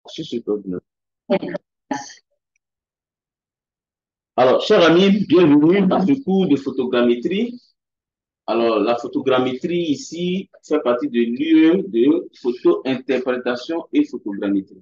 sur ce ordinateur. Alors, chers amis, bienvenue à ce cours de photogrammétrie. Alors, la photogrammétrie ici fait partie de l'UE de photo-interprétation et photogrammétrie.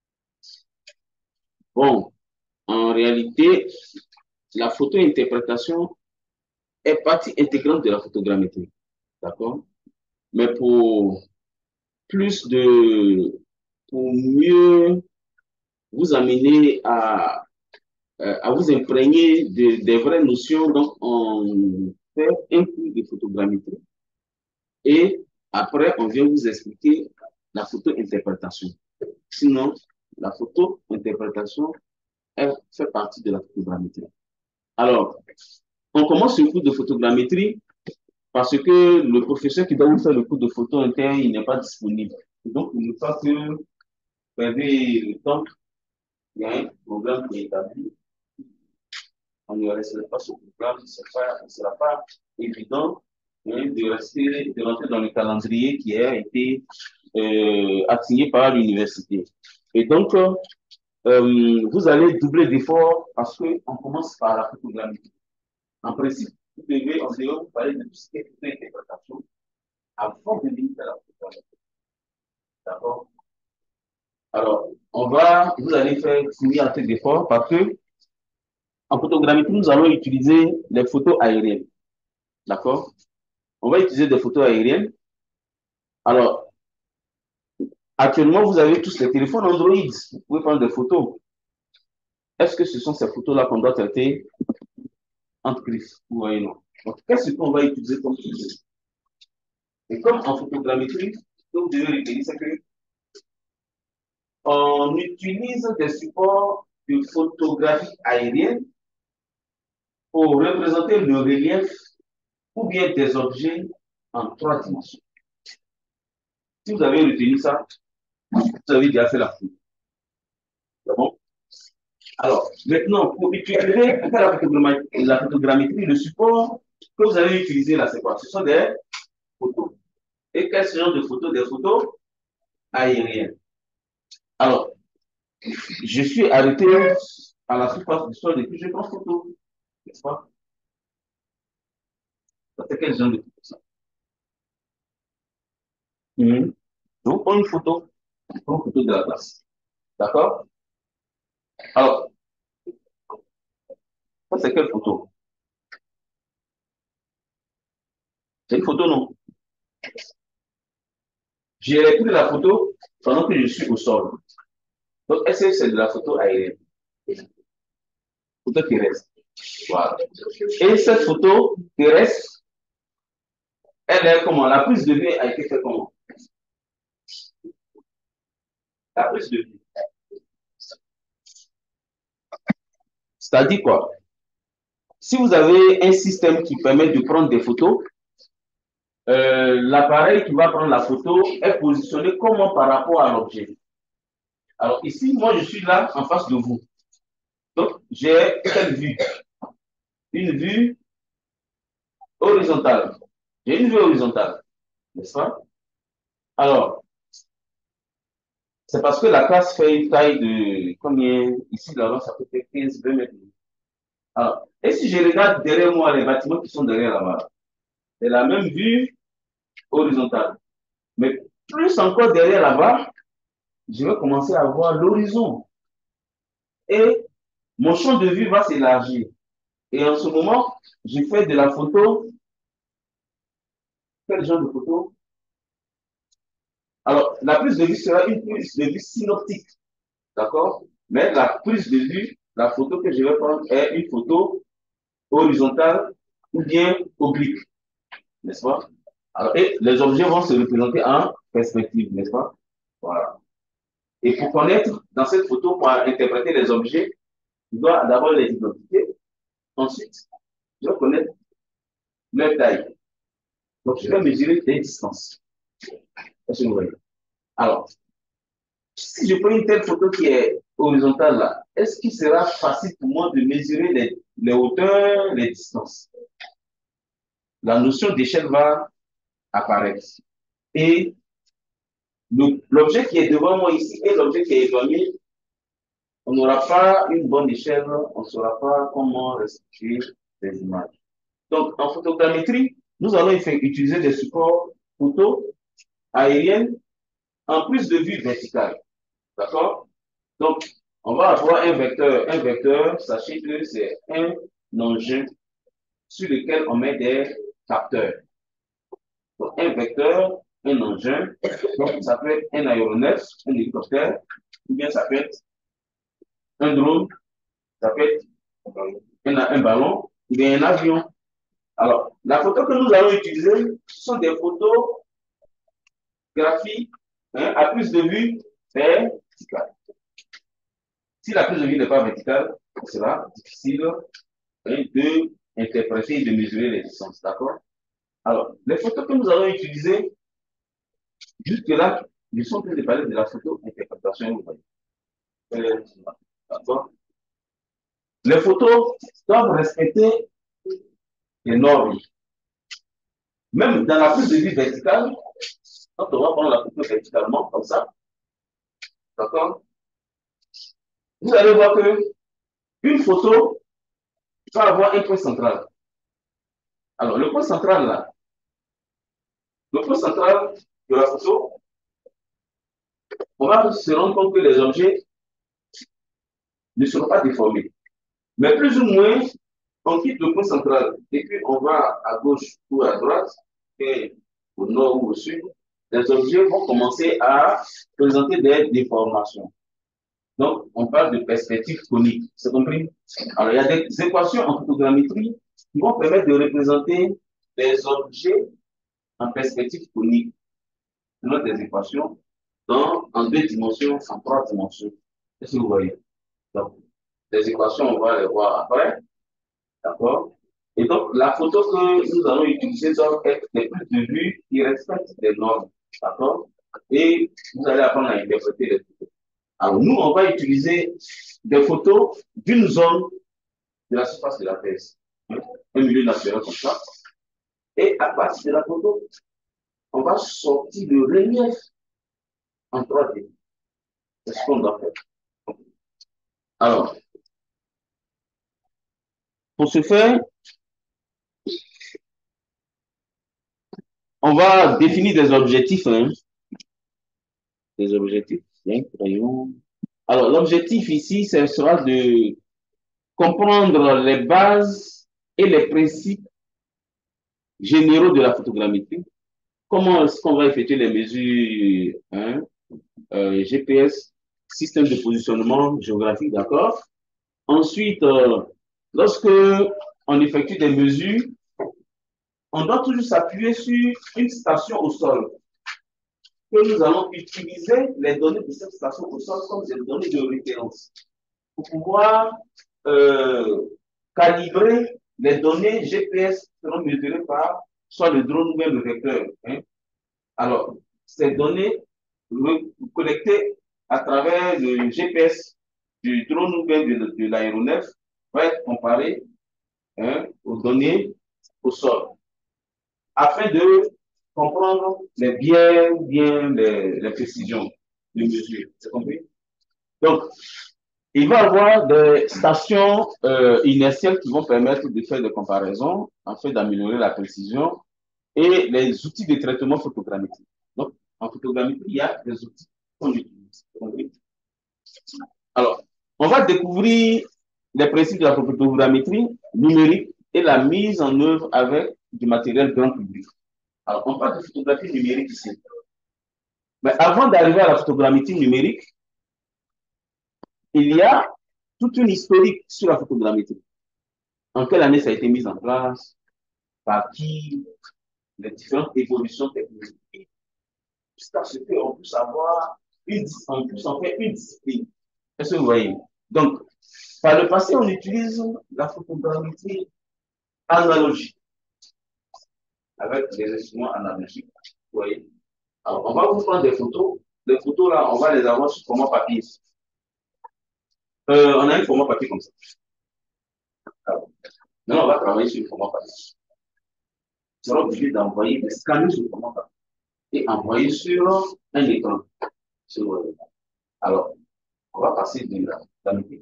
Bon, en réalité, la photo-interprétation est partie intégrante de la photogrammétrie. D'accord? Mais plus de, pour mieux vous amener à vous imprégner des vraies notions, donc on fait un cours de photogrammétrie. Et après, on vient vous expliquer la photo-interprétation. Sinon, la photo-interprétation, elle fait partie de la photogrammétrie. Alors, on commence ce cours de photogrammétrie parce que le professeur qui doit vous faire le cours de photo interne, il n'est pas disponible. Donc, pour ne pas que perdez le temps, il y a un programme qui est établi. On ne restera pas sur le programme, ce ne sera pas évident de rentrer dans le calendrier qui a été assigné par l'université. Et donc, vous allez doubler d'efforts parce qu'on commence par la photographie. En principe, on devait vous parler de tout ce qui est interprétation avant de venir à la photographie. D'accord? Alors, vous allez faire soumis à cet effort parce que en photographie, nous allons utiliser les photos aériennes. D'accord? On va utiliser des photos aériennes. Alors, actuellement, vous avez tous les téléphones Android. Vous pouvez prendre des photos. Est-ce que ce sont ces photos-là qu'on doit traiter entre griffes? Vous voyez, non. Donc, qu'est-ce qu'on va utiliser comme photo? Et comme en photogrammétrie, ce que vous devez retenir, c'est qu'on utilise des supports de photographie aérienne pour représenter le relief ou bien des objets en 3 dimensions. Si vous avez retenu ça, vous avez déjà fait la photo. C'est bon? Alors, maintenant, pour utiliser la photogrammétrie, le support que vous allez utiliser là, c'est quoi? Ce sont des photos. Et quel genre de photos? Des photos aériennes. Alors, je suis arrêté à la surface du sol et puis je prends photo. N'est-ce pas? C'est quel genre de photo ça? Je vous prends une photo. Je prends une photo de la glace. D'accord? Alors, ça c'est quelle photo? C'est une photo, non? J'ai pris la photo pendant que je suis au sol. Donc, est-ce que c'est de la photo aérienne? Photo terrestre. Voilà. Et cette photo terrestre, elle est comment? La prise de vue a été faite comment? La prise de vue. C'est-à-dire quoi? Si vous avez un système qui permet de prendre des photos, l'appareil qui va prendre la photo est positionné comment par rapport à l'objet. Alors ici, moi, je suis là en face de vous. Donc, j'ai quelle vue? Une vue horizontale. J'ai une vue horizontale, n'est-ce pas? Alors, c'est parce que la classe fait une taille de combien? Ici, là-bas, ça peut faire 15, 20 mètres. Alors, et si je regarde derrière moi les bâtiments qui sont derrière là-bas, c'est la même vue horizontale. Mais plus encore derrière là-bas, je vais commencer à voir l'horizon. Et mon champ de vue va s'élargir. Et en ce moment, je fais de la photo. Quel genre de photo? Alors, la prise de vue sera une prise de vue synoptique. D'accord? Mais la prise de vue, la photo que je vais prendre est une photo horizontale ou bien oblique. N'est-ce pas? Alors, et les objets vont se représenter en perspective, n'est-ce pas? Voilà. Et pour connaître, dans cette photo, pour interpréter les objets, je dois d'abord les identifier. Ensuite, je dois connaître leur taille. Donc, je vais mesurer des distances. Est-ce que vous voyez? Alors, si je prends une telle photo qui est horizontale là, est-ce qu'il sera facile pour moi de mesurer les hauteurs, les distances? La notion d'échelle va apparaître. Et l'objet qui est devant moi ici et l'objet qui est éloigné, on n'aura pas une bonne échelle, on ne saura pas comment restituer les images. Donc, en photogrammétrie, nous allons utiliser des supports photo aériennes en plus de vue verticale. D'accord? Donc, on va avoir un vecteur. Un vecteur, sachez que c'est un engin sur lequel on met des capteurs. Donc, un vecteur, un engin, donc ça peut être un aéronef, un hélicoptère, ou bien ça peut être un drone, ça peut être un ballon, ou bien un avion. Alors, la photo que nous allons utiliser, ce sont des photographies à plus de vue verticale. Si la prise de vue n'est pas verticale, ce sera difficile de interpréter et de mesurer les distances. D'accord? Alors, les photos que nous allons utiliser, jusque-là, nous sommes en train de parler de la photo interprétation. D'accord? Les photos doivent respecter les normes. Même dans la prise de vue verticale, quand on va prendre la photo verticalement, comme ça, d'accord? Vous allez voir que une photo va avoir un point central. Alors, le point central là, le point central de la photo, on va se rendre compte que les objets ne seront pas déformés. Mais plus ou moins, on quitte le point central et puis on va à gauche ou à droite, et au nord ou au sud, les objets vont commencer à présenter des déformations. Donc, on parle de perspective conique. C'est compris? Alors, il y a des équations en photogrammétrie qui vont permettre de représenter les objets en perspective conique. C'est notre des équations en deux dimensions, en trois dimensions. Est-ce que vous voyez? Donc, les équations, on va les voir après. D'accord? Et donc, la photo que nous allons utiliser doit être des prises de vue qui respectent les normes. D'accord? Et vous allez apprendre à interpréter les photos. Alors, nous, on va utiliser des photos d'une zone de la surface de la Terre. Un milieu naturel comme ça. Et à partir de la photo, on va sortir le relief en 3D. C'est ce qu'on doit faire. Alors, pour ce faire, on va définir des objectifs. Hein, des objectifs. Bien, crayon. Alors, l'objectif ici, ce sera de comprendre les bases et les principes généraux de la photogrammétrie. Comment est-ce qu'on va effectuer les mesures hein, GPS, système de positionnement géographique, d'accord? Ensuite, lorsque on effectue des mesures, on doit toujours s'appuyer sur une station au sol que nous allons utiliser les données de cette station au sol comme des données de référence pour pouvoir euh, calibrer les données GPS qui seront mesurées par soit le drone ou même le vecteur. Hein. Alors, ces données collectées à travers le GPS du drone ou bien de l'aéronef vont être comparées hein, aux données au sol afin de comprendre les précisions de mesure. C'est compris? Donc, il va y avoir des stations inertielles qui vont permettre de faire des comparaisons afin d'améliorer la précision et les outils de traitement photogrammétrique. Donc, en photogrammétrie, il y a des outils qu'on utilise. Alors, on va découvrir les principes de la photogrammétrie numérique et la mise en œuvre avec du matériel grand public. Alors, on parle de photographie numérique ici. Mais avant d'arriver à la photogrammétrie numérique, il y a toute une historique sur la photogrammétrie. En quelle année ça a été mis en place, par qui, les différentes évolutions technologiques, jusqu'à ce qu'on puisse avoir en fait une discipline. Est-ce que vous voyez? Donc, par le passé, on utilise la photogrammétrie analogique, avec des instruments analogiques. Vous voyez? Alors, on va vous prendre des photos. Les photos, là, on va les avoir sur format papier. On a un format papier comme ça. Alors, maintenant, on va travailler sur le format papier. On sera obligé d'envoyer des scanners sur le format papier. et envoyer sur un écran. Alors, on va passer de l'analytique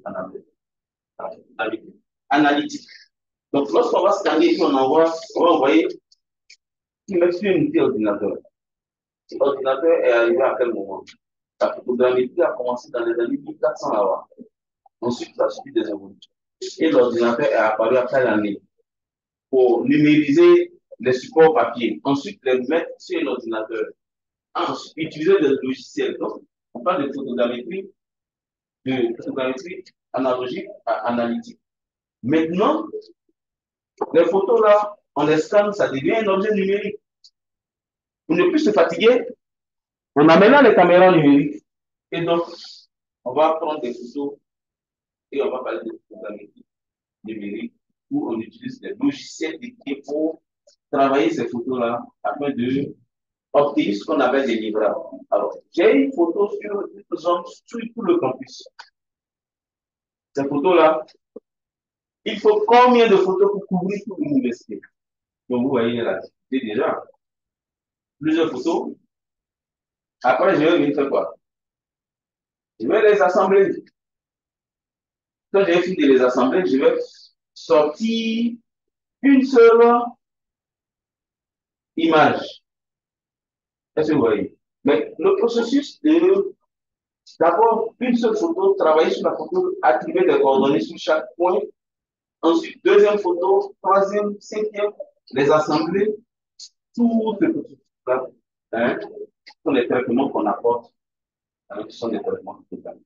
analytique. Donc, lorsqu'on va scanner et on va envoyer, qui met sur une unité ordinateur. L'ordinateur est arrivé à quel moment? La photogrammétrie a commencé dans les années 1400 là-bas. Ensuite, ça a suivi des évolutions. Et l'ordinateur est apparu après l'année pour numériser les supports papier. Ensuite, les mettre sur l'ordinateur. Ensuite, utiliser des logiciels. Donc, on parle de photogrammétrie analogique à analytique. Maintenant, les photos là, on les scanne, ça devient un objet numérique. Pour ne plus se fatiguer, on a maintenant les caméras numériques. Et donc, on va prendre des photos et on va parler de photogrammétrie numérique où on utilise des logiciels dédiés pour travailler ces photos-là afin de obtenir ce qu'on appelle des livrables. Alors, j'ai une photo sur une zone sur tout le campus. Ces photos-là, il faut combien de photos pour couvrir toute l'université? Donc, vous voyez l'activité déjà. Plusieurs photos. Après, je vais venir faire quoi? Je vais les assembler. Quand j'ai fini de les assembler, je vais sortir une seule image. Est-ce que vous voyez? Mais le processus de d'abord une seule photo, travailler sur la photo, attribuer des coordonnées sur chaque point. Ensuite, deuxième photo, troisième, cinquième, les assembler, tout ce processus-là, hein, sont les traitements qu'on apporte, hein, qui sont des traitements totaux.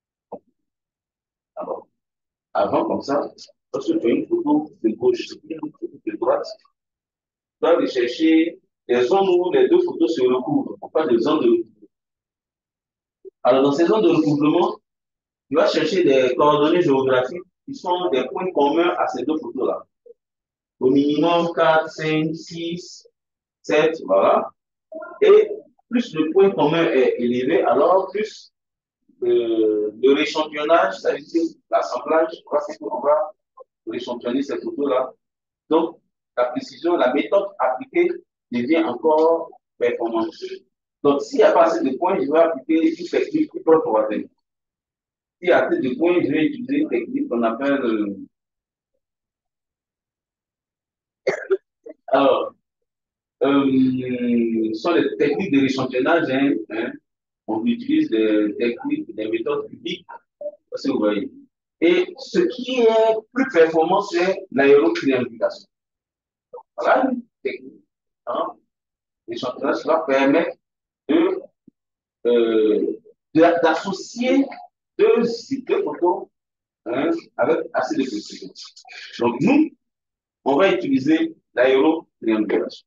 Alors, avant, comme ça, lorsque tu as une photo de gauche, une photo de droite, tu dois aller chercher des zones où les deux photos se recouvrent. On parle de zones de recouvrement. Alors, dans ces zones de recouvrement, tu vas chercher des coordonnées géographiques qui sont des points communs à ces deux photos-là. Au minimum 4, 5, 6, 7, voilà. Et plus le point commun est élevé, alors plus le rééchantillonnage, c'est-à-dire l'assemblage, on va rééchantillonner ces photos-là. Donc, la précision, la méthode appliquée devient encore performante. Donc, s'il n'y a pas assez de points, je vais appliquer une technique plus propre. S'il y a assez de points, je vais utiliser une technique qu'on appelle alors, ce sont les techniques de rééchantillonnage. Hein. On utilise des techniques, des méthodes publiques, si vous voyez. Et ce qui est plus performant, c'est l'aérotriangulation. Voilà une technique. Hein. L'échantillonnage va permettre de, d'associer deux photos, hein, avec assez de précision. Donc, nous, on va utiliser l'aérotriangulation.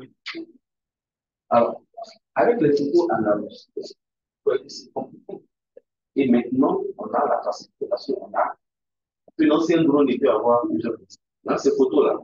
Alors, avec les photos analogiques, c'est compliqué. Et maintenant, on a la facilité parce qu'on a une ancienne drone qui peut avoir plusieurs photos. Dans ces photos-là,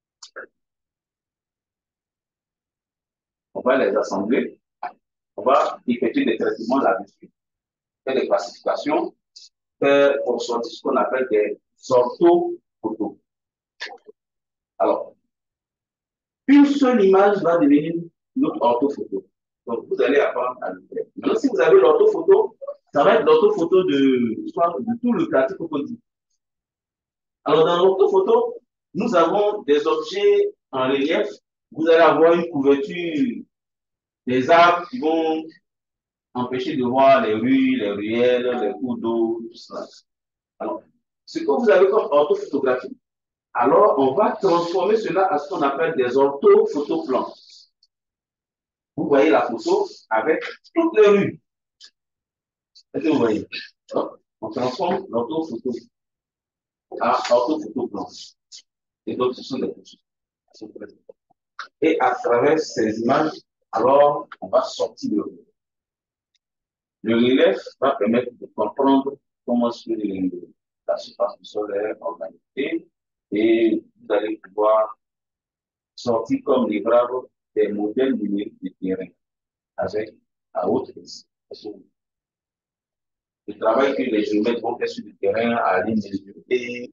on va les assembler, on va effectuer des traitements là-dessus, faire des classifications, faire pour sortir ce qu'on appelle des orthophotos. Alors, une seule image va devenir notre orthophoto. Donc, vous allez apprendre à le faire. Maintenant, si vous avez l'orthophoto, ça va être l'orthophoto de tout le quartier Cocody. Alors, dans l'orthophoto, nous avons des objets en relief. Vous allez avoir une couverture des arbres qui vont empêcher de voir les rues, les ruelles, les cours d'eau, tout cela. Alors, ce que vous avez comme orthophotographie, alors on va transformer cela à ce qu'on appelle des orthophotoplans. Vous voyez la photo avec toutes les rues. Est-ce que vous voyez? Donc, on transforme l'orthophoto à orthophotoplan. Et donc, ce sont des photos. Et à travers ces images, alors, on va sortir le relief. Le relief va permettre de comprendre comment la surface du sol est organisée et vous allez pouvoir sortir comme livrable des modèles numériques de terrain avec à haute résolution. Le travail que les géomètres vont faire sur le terrain, à aller mesurer,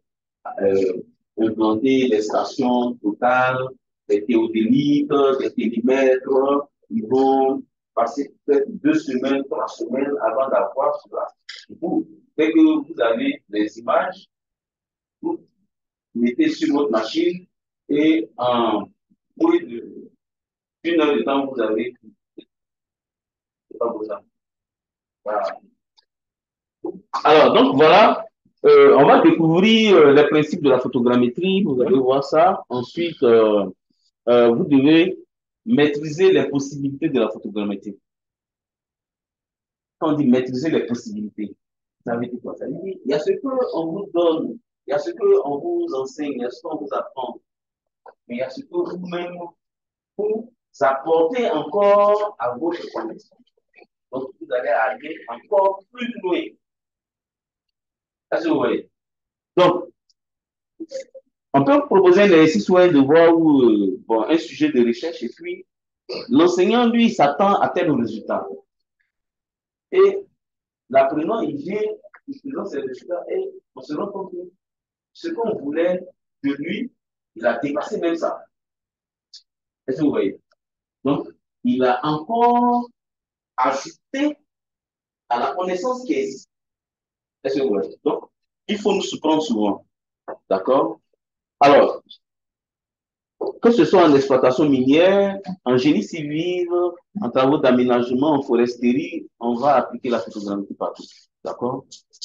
implanter les stations totales, des théodéliques, des télimètres, ils vont passer peut-être 2 semaines, 3 semaines avant d'avoir cela. Vous, dès que vous avez les images, vous mettez sur votre machine et en moins d'une heure de temps, vous avez c'est pas besoin. Voilà. Alors, donc voilà, on va découvrir les principes de la photogrammétrie, vous allez voir ça. Ensuite, vous devez maîtriser les possibilités de la photogrammétrie. Quand on dit maîtriser les possibilités, ça veut dire quoi? Ça veut dire il y a ce qu'on vous donne, il y a ce qu'on vous enseigne, il y a ce qu'on vous apprend, mais il y a ce que vous-même vous apportez encore à votre connaissance. Donc, vous allez aller encore plus loin. Est-ce que vous voyez? Donc, on peut proposer un exercice ou un devoir ou bon, un sujet de recherche et puis l'enseignant, lui, s'attend à tel résultat. Et l'apprenant, il vient, il présente ses résultats et on se rend compte que ce qu'on voulait de lui, il a dépassé même ça. Est-ce que vous voyez? Donc, il a encore ajouté à la connaissance qui existe. Est-ce que vous voyez? Donc, il faut nous surprendre souvent. D'accord? Alors, que ce soit en exploitation minière, en génie civil, en travaux d'aménagement, en foresterie, on va appliquer la photographie partout. D'accord?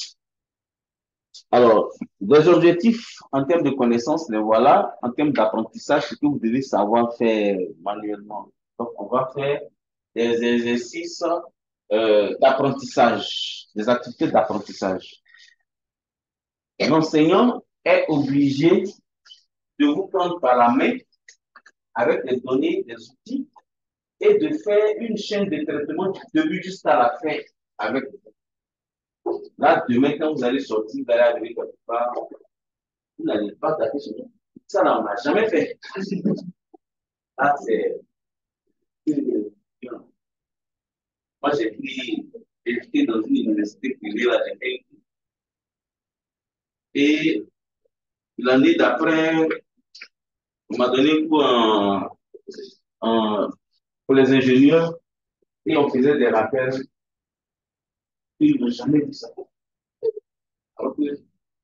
Alors, des objectifs en termes de connaissances, les voilà. En termes d'apprentissage, ce que vous devez savoir faire manuellement. Donc, on va faire des exercices d'apprentissage, des activités d'apprentissage. L'enseignant est obligé de vous prendre par la main avec les données, des outils et de faire une chaîne de traitement du début jusqu'à la fin avec. Là, demain, quand vous allez sortir, vous allez arriver quelque part, vous n'allez pas taper sur nous. Ça, là, on n'a jamais fait. Là, c'est. Moi, j'ai été dans une université privée, là, et l'année d'après, on m'a donné pour, pour les ingénieurs et on faisait des rappels. Ils n'ont jamais vu ça. Alors que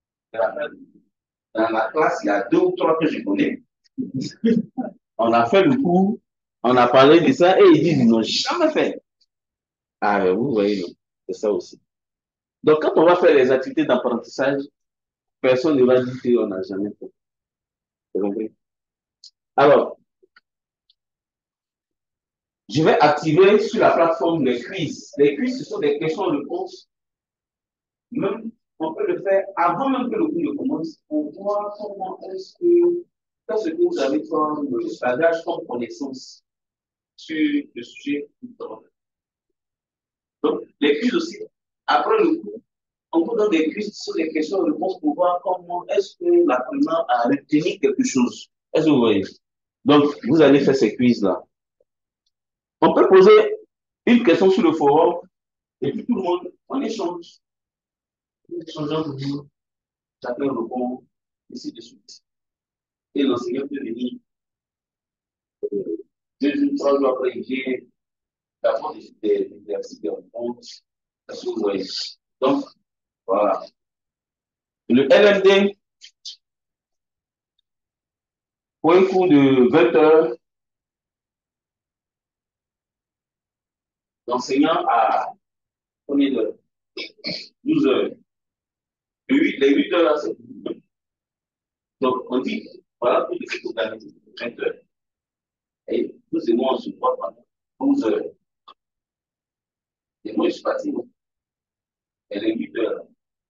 dans la classe, il y a 2 ou 3 que je connais. On a fait le cours, on a parlé de ça et ils disent ils n'ont jamais fait. Ah, vous voyez, c'est ça aussi. Donc, quand on va faire les activités d'apprentissage, personne ne va dire qu'on n'a jamais fait. Vous comprenez? Alors, je vais activer sur la plateforme les quiz. Les quiz, ce sont des questions-réponses. Même, on peut le faire avant même que le cours ne commence pour voir comment est-ce que, qu'est-ce que vous avez comme bagage, comme connaissance sur le sujet. Donc, les quiz aussi, après le cours, on vous donne des quiz sur les questions-réponses pour voir comment est-ce que l'apprenant a retenu quelque chose. Est-ce que vous voyez? Donc, vous allez faire ces quiz-là. On peut poser une question sur le forum et puis tout le monde, on échange. On échange entre vous, chacun répond, ainsi de suite. Et l'enseignant peut venir 2 ou 3 jours après, il vient d'abord des exercices de réponse. Est-ce que vous voyez? Donc, voilà. Le LMD, pour un cours de 20 heures, l'enseignant a combien d'heures? 12 heures. Les 8 heures, là, c'est. Donc, on dit, voilà, pour les photographies, 20 heures. Et nous, c'est moi, on se voit pendant 12 heures. Et moi, je suis parti, elle est 8 heures.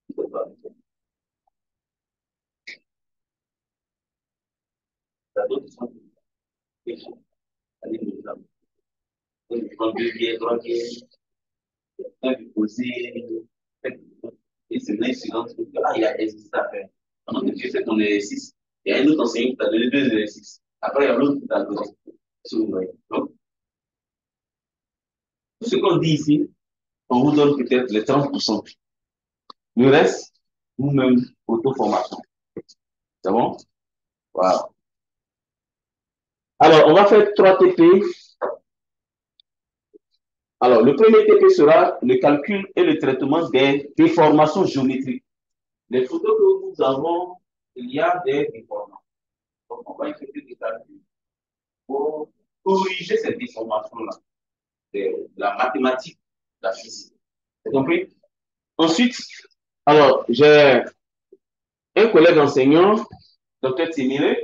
T'as d'autres qui sont allez, nous avons. Donc, prendre 2 bières, 3 bières, un peu poser, et c'est là, silence. Ah, il y a des exercices à faire. Pendant que tu fais ton exercice, il y a un autre enseignant qui t'a donné 2 exercices. Après, il y a l'autre qui t'a donné. Donc, tout ce qu'on dit ici, on vous donne peut-être les 30%. Le reste, vous-même, auto-formation. C'est bon? Voilà. Alors, on va faire 3 TP. Alors, le premier TP sera le calcul et le traitement des déformations géométriques. Les photos que nous avons, il y a des déformations. Donc, on va effectuer des calculs pour corriger ces déformations-là. De la mathématique, de la physique. Vous compris? Ensuite, alors, j'ai un collègue enseignant, docteur Timire,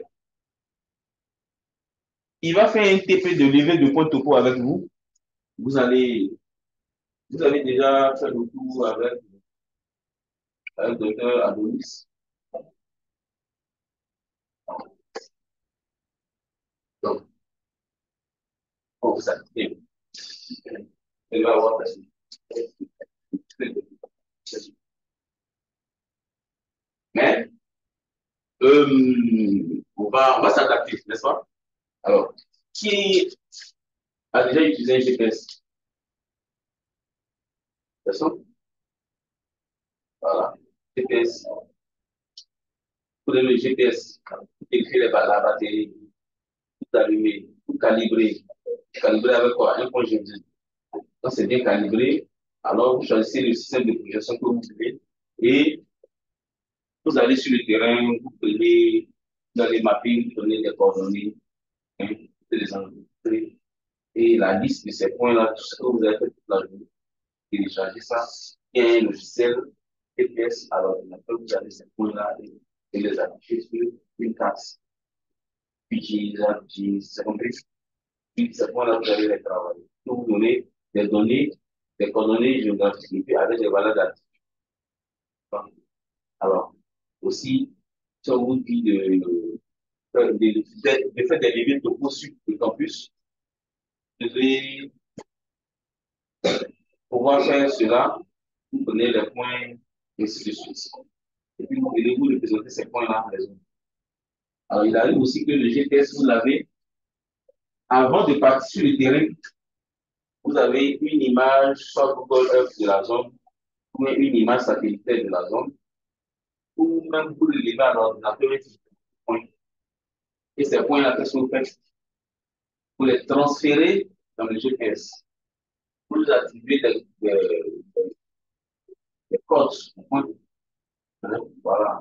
il va faire un TP de levée de point topo avec vous. Vous allez, vous avez déjà fait le tour avec le docteur Adonis. Donc, on vous a dit. Elle va avoir la suite. Mais, on va s'adapter, n'est-ce pas? Alors, qui a déjà utilisé un GPS? Personne? Voilà. GPS. Pour le GPS, il fait la batterie, tout allumer, tout calibrer. Calibrer avec quoi? Un point G10. Quand c'est bien calibré, alors vous choisissez le système de projection que vous voulez et vous allez sur le terrain, vous allez mapper, vous donnez des coordonnées, hein, vous les enregistrer et la liste de ces points-là, tout ce que vous avez fait toute la journée, télécharger ça. Il y a un logiciel GPS à l'ordinateur, vous avez ces points-là et les afficher sur une carte. Puis, c'est compris. Puis, ces points-là, vous allez les travailler. Vous donner des données, des coordonnées géographiques et puis avec des valeurs d'altitude. Alors, aussi, si on vous dit de faire des limites de sur le campus, vous devez pouvoir faire cela, vous donner les points, et ainsi de suite. Et puis, vous allez vous représenter ces points-là en raison. Alors, il arrive aussi que le GPS, vous l'avez, avant de partir sur le terrain, vous avez une image sur Google Earth de la zone, ou une image satellitaire de la zone, ou même vous le levez à l'ordinateur et ces points-là, qu'est-ce que vous faites? Vous les transférez dans le GPS. Vous activez des codes. Voilà.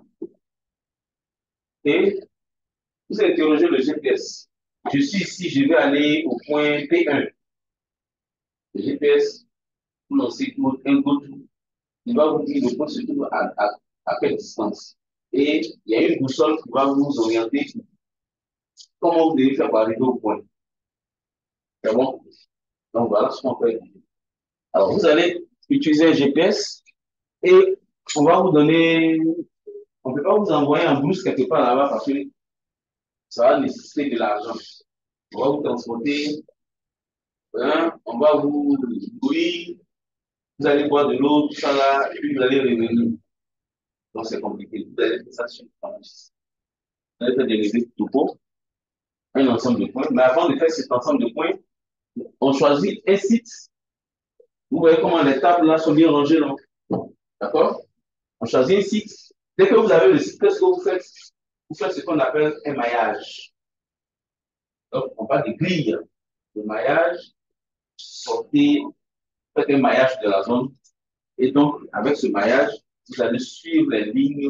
Et vous interrogez le GPS. Je suis ici, je vais aller au point P1. Le GPS, vous lancez un go-to. Il va vous dire le point se trouve à quelle distance. Et il y a une boussole qui va vous orienter comment vous devez faire pour arriver au point. C'est bon? Donc voilà ce qu'on fait. Alors vous allez utiliser un GPS et on va vous donner, on ne peut pas vous envoyer en blouse quelque part là-bas parce que ça va nécessiter de l'argent. On va vous transporter, hein, on va vous nourrir, vous allez boire de l'eau, tout ça là, et puis vous allez revenir. Donc c'est compliqué. Vous allez faire ça sur le campus. Vous allez faire des levées de topo, un ensemble de points. Mais avant de faire cet ensemble de points, on choisit un site. Vous voyez comment les tables là sont bien rangées, non? D'accord? On choisit un site. Dès que vous avez le site, qu'est-ce que vous faites? Vous faites ce qu'on appelle un maillage. Donc, on parle de grille. Le maillage, sortez, faites un maillage de la zone. Et donc, avec ce maillage, vous allez suivre les lignes.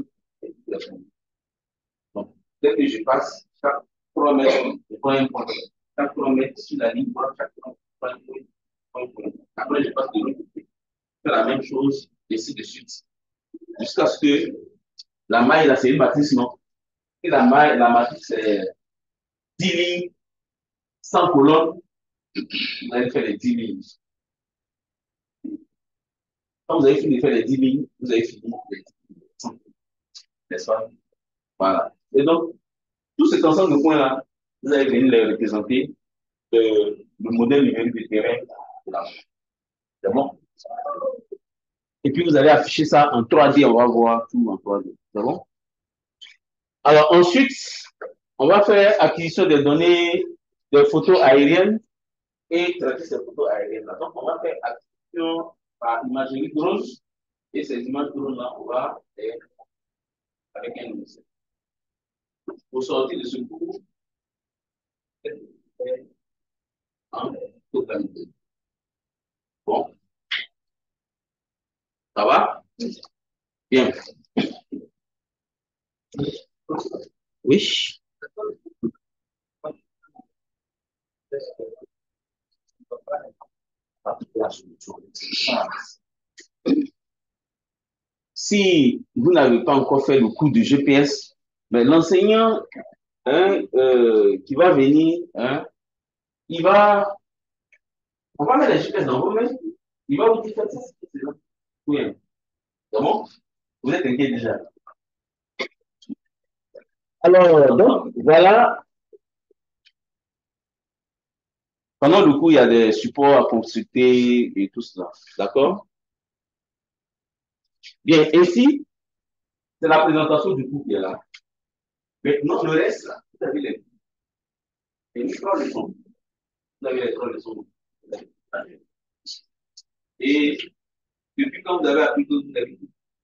Donc, dès que je passe, chaque 3 mètres, je prends un point. Chaque 3 mètres sur la ligne, chaque 3 mètres, un point. Après, je passe de l'autre côté. Je fais la même chose, et ainsi de suite. Jusqu'à ce que la maille, là, c'est une matrice, non? Et la maille, la matrice, c'est 10 lignes, 100 colonnes. Vous allez faire les 10 lignes. Quand vous avez fini de faire les 10 lignes, vous avez fini les 10 lignes. N'est-ce pas? Voilà. Et donc, tout cet ensemble de points-là, vous allez venir les représenter le modèle numérique du terrain. Là. C'est bon? Et puis, vous allez afficher ça en 3D. On va voir tout en 3D. C'est bon? Alors, ensuite, on va faire acquisition des données des photos aériennes et traiter ces photos aériennes-là. Donc, on va faire acquisition par imagerie drone. Et ces images drone-là, on va faire avec un logiciel. Pour sortir de ce cours, en totalité. Bon, ça va? Bien. Oui. Si vous n'avez pas encore fait le cours de GPS, mais l'enseignant hein, qui va venir, hein, il va, on va mettre les GPS dans vos mains, il va vous dire faites ça, c'est ça. Oui, hein. C'est bon? Vous êtes inquiet déjà. Alors, donc, voilà, pendant le cours, il y a des supports à consulter et tout cela. D'accord? Bien, ainsi, c'est la présentation du cours qui est là. Maintenant, le reste, là, vous avez les trois leçons. Vous avez les trois leçons. Et depuis quand vous avez appris que vous avez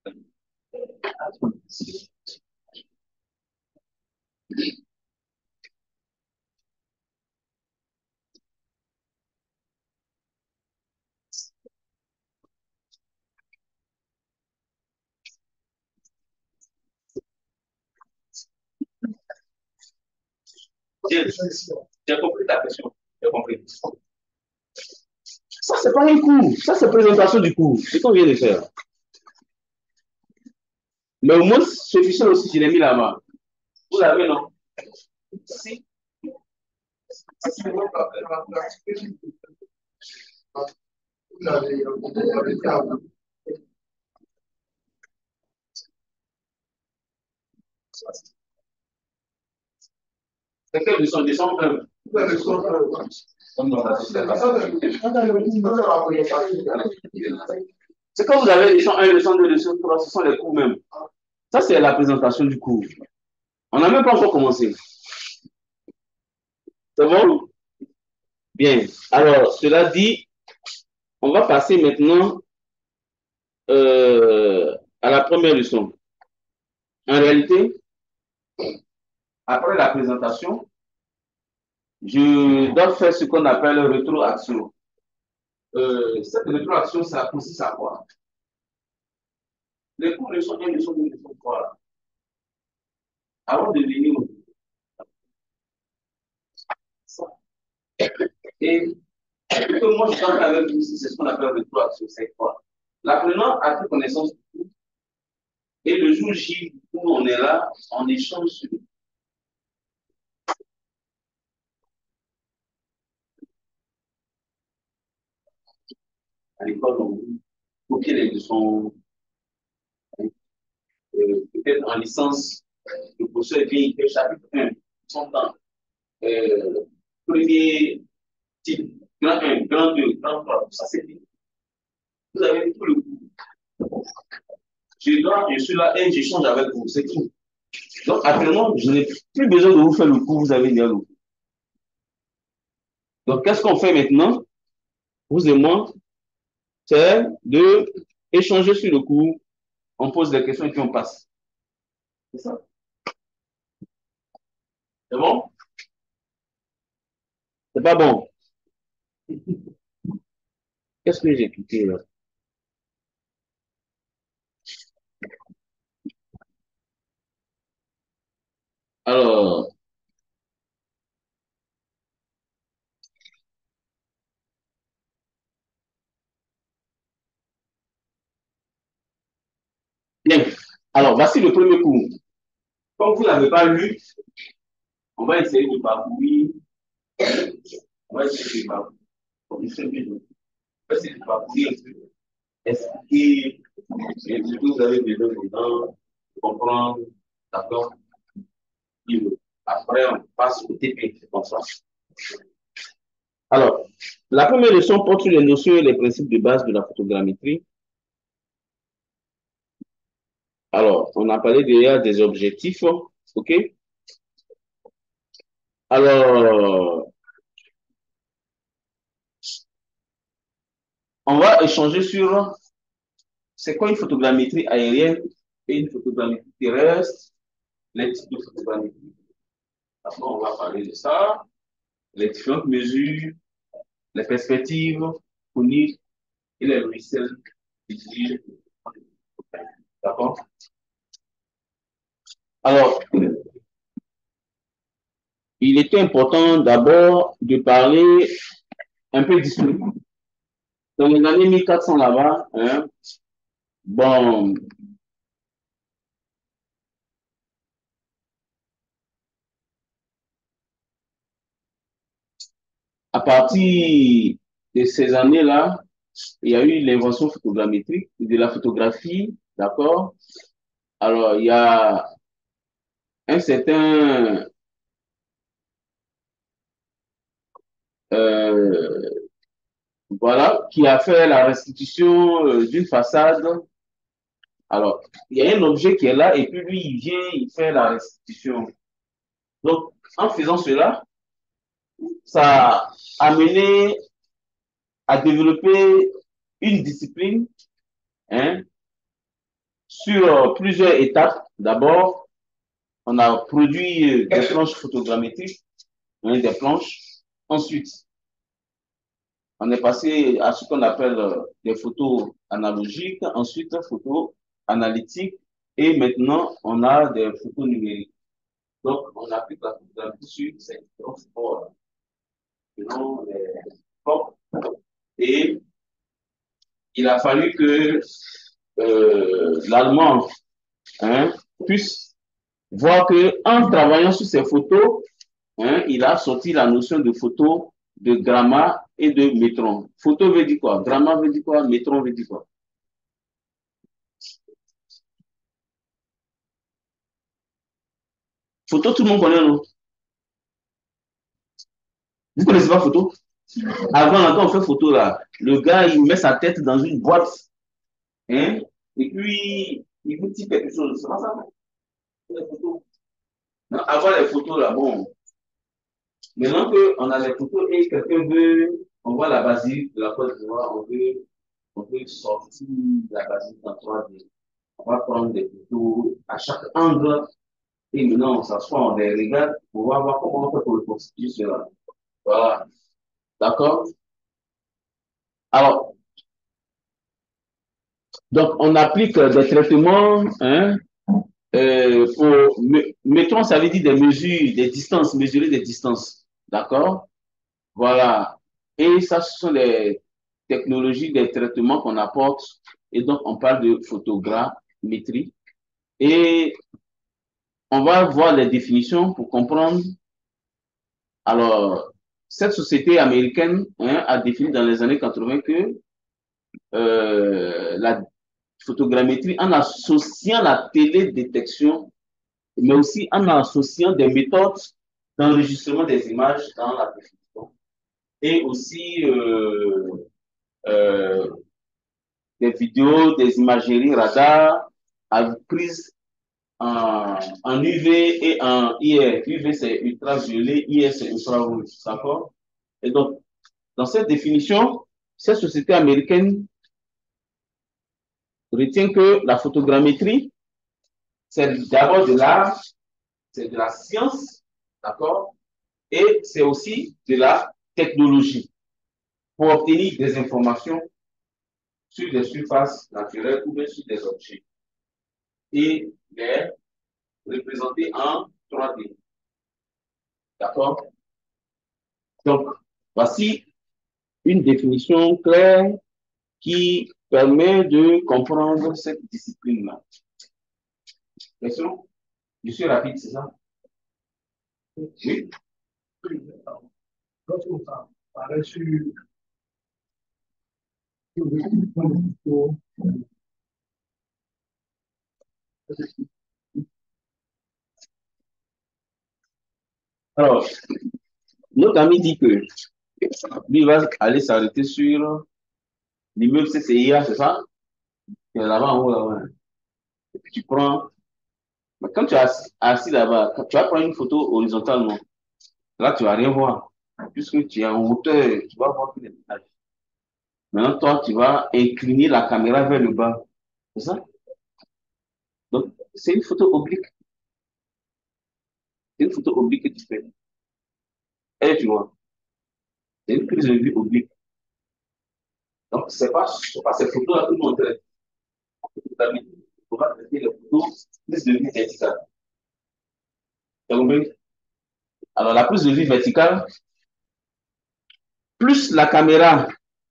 j'ai compris ta question. J'ai compris. Ça, c'est pas un cours. Ça, c'est présentation du cours. C'est ce qu'on vient de faire. Mais au moins, ce fichier aussi, je l'ai mis là-bas. Vous l'avez, non? Si. C'est quelle leçon? Leçon 1. C'est quand vous avez leçon 1, leçon 2, leçon 3, ce sont les cours même. Ça, c'est la présentation du cours. On n'a même pas encore commencé. C'est bon? Bien. Alors, cela dit, on va passer maintenant à la première leçon. En réalité, après la présentation, je dois faire ce qu'on appelle rétroaction. Cette rétroaction, ça consiste à quoi? Les cours leçon 1, leçon 2, leçon 3, avant de venir au et ce que moi je parle avec vous, c'est ce qu'on appelle rétroaction. C'est quoi? L'apprenant a pris connaissance du cours et le jour J où on est là, on échange sur à l'école, on copie les leçons, peut-être en licence, le professeur vient, il fait chapitre 1, son temps. Premier type, grand 1, grand 2, grand 3, tout ça c'est dit. Vous avez tout le cours. Je suis là et j'échange avec vous, c'est tout. Donc actuellement, je n'ai plus besoin de vous faire le cours, vous avez déjà le cours. Donc qu'est-ce qu'on fait maintenant, vous et moi, c'est de échanger sur le cours, on pose des questions et puis on passe. C'est ça. C'est bon? C'est pas bon. Qu'est-ce que j'ai cliqué là? Alors, bien. Alors, voici le premier cours. Comme vous ne l'avez pas lu, on va essayer de parcourir. On va essayer de parcourir. On va essayer de parcourir un peu. Expliquer ce que vous avez besoin dedans, comprendre, d'accord? Après, on passe au TP, c'est comme ça. Alors, la première leçon porte sur les notions et les principes de base de la photogrammétrie. Alors, on a parlé déjà des objectifs, OK? Alors, on va échanger sur c'est quoi une photogrammétrie aérienne et une photogrammétrie terrestre, les types de photogrammétrie. Après, on va parler de ça, les différentes mesures, les perspectives, coniques, et les logiciels utilisés. D'accord? Alors, il était important d'abord de parler un peu d'histoire. Dans les années 1400 là-bas, hein, bon, à partir de ces années-là, il y a eu l'invention photogrammétrique de la photographie, d'accord? Alors, il y a un certain, euh, voilà, qui a fait la restitution d'une façade. Alors, il y a un objet qui est là et puis lui, il vient, il fait la restitution. Donc, en faisant cela, ça a amené à développer une discipline, hein, sur plusieurs étapes. D'abord, on a produit des planches photogrammétriques, hein, des planches. Ensuite, on est passé à ce qu'on appelle des photos analogiques, ensuite photos analytiques, et maintenant, on a des photos numériques. Donc, on applique la photographie sur ces différents supports, selon les supports. Et il a fallu que l'Allemand, hein, puisse voir que en travaillant sur ces photos, hein, il a sorti la notion de photo, de grammat et de métron. Photo veut dire quoi? Grammat veut dire quoi? Métron veut dire quoi? Photo, tout le monde connaît, non? Vous ne connaissez pas photo? Avant, quand on fait photo, là, le gars, il met sa tête dans une boîte, hein, et puis il vous dit quelque chose. C'est pas ça, non? Les photos. Non, avant les photos, là, bon, maintenant qu'on a les photos et quelqu'un veut, on voit la basilique de la Côte d'Ivoire, on veut sortir la basilique en 3D. On va prendre des photos à chaque angle et maintenant on s'assoit, on les regarde pour voir comment on fait pour reconstituer cela. Voilà. D'accord? Alors, donc on applique des traitements, hein, mettons, ça veut dire des mesures, des distances, mesurer des distances. D'accord? Voilà. Et ça, ce sont les technologies, des traitements qu'on apporte. Et donc, on parle de photogrammétrie. Et on va voir les définitions pour comprendre. Alors, cette société américaine, hein, a défini dans les années 80 que la photogrammétrie, en associant la télédétection, mais aussi en associant des méthodes d'enregistrement des images dans la définition, et aussi euh, des vidéos, des imageries radar prises en UV et en IR. UV, c'est ultraviolet, IR, c'est infrarouge. D'accord? Et donc, dans cette définition, cette société américaine retient que la photogrammétrie, c'est d'abord de l'art, c'est de la science, d'accord? Et c'est aussi de la technologie pour obtenir des informations sur des surfaces naturelles ou bien sur des objets et les représenter en 3D. D'accord? Donc, voici une définition claire qui permet de comprendre cette discipline-là. Question? Je suis rapide, c'est ça? Oui. Alors, notre ami dit que lui va aller s'arrêter sur l'immeuble CCIA, c'est ça? C'est là-bas en haut, là-bas. Et puis tu prends, mais quand tu es assis là-bas, tu vas prendre une photo horizontalement. Là, tu vas rien voir. Puisque tu es en hauteur, tu vas voir que les détails. Maintenant, toi, tu vas incliner la caméra vers le bas. C'est ça? Donc, c'est une photo oblique. C'est une photo oblique que tu fais. Et tu vois, c'est une prise de vue oblique. Donc, c'est pas ces photos-là que nous on traite. On va traiter les photos plus de vue verticale. T'as compris? Alors, la prise de vue verticale, plus la caméra,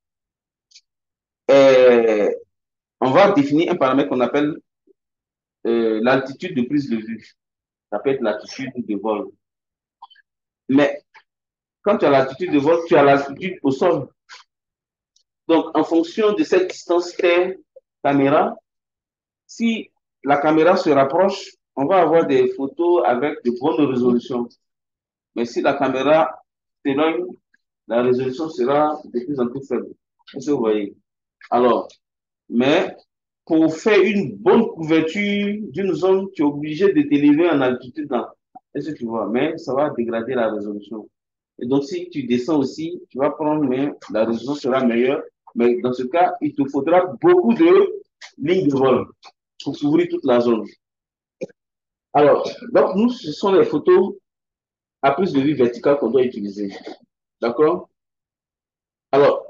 est, on va définir un paramètre qu'on appelle l'altitude de prise de vue. Ça peut être l'altitude de vol. Mais quand tu as l'altitude de vol, tu as l'altitude au sol. Donc, en fonction de cette distance terre-caméra, si la caméra se rapproche, on va avoir des photos avec de bonnes résolutions. Mais si la caméra s'éloigne, la résolution sera de plus en plus faible. Est-ce que vous voyez? Alors, mais pour faire une bonne couverture d'une zone, tu es obligé de t'élever en altitude. Est-ce que tu vois? Mais ça va dégrader la résolution. Et donc, si tu descends aussi, tu vas prendre, mais la résolution sera meilleure. Mais dans ce cas, il te faudra beaucoup de lignes de vol pour couvrir toute la zone. Alors, donc, nous, ce sont les photos à plus de vue verticale qu'on doit utiliser. D'accord? Alors,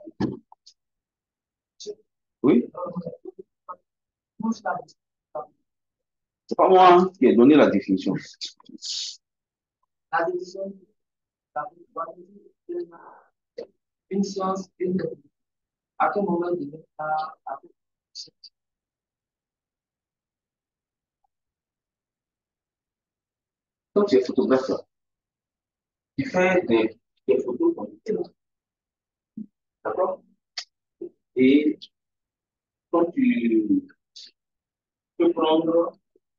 oui, c'est pas moi qui ai donné la définition. La définition, une science, à quel moment de quand tu es photographe, tu fais des photos comme d'accord? Et quand tu peux prendre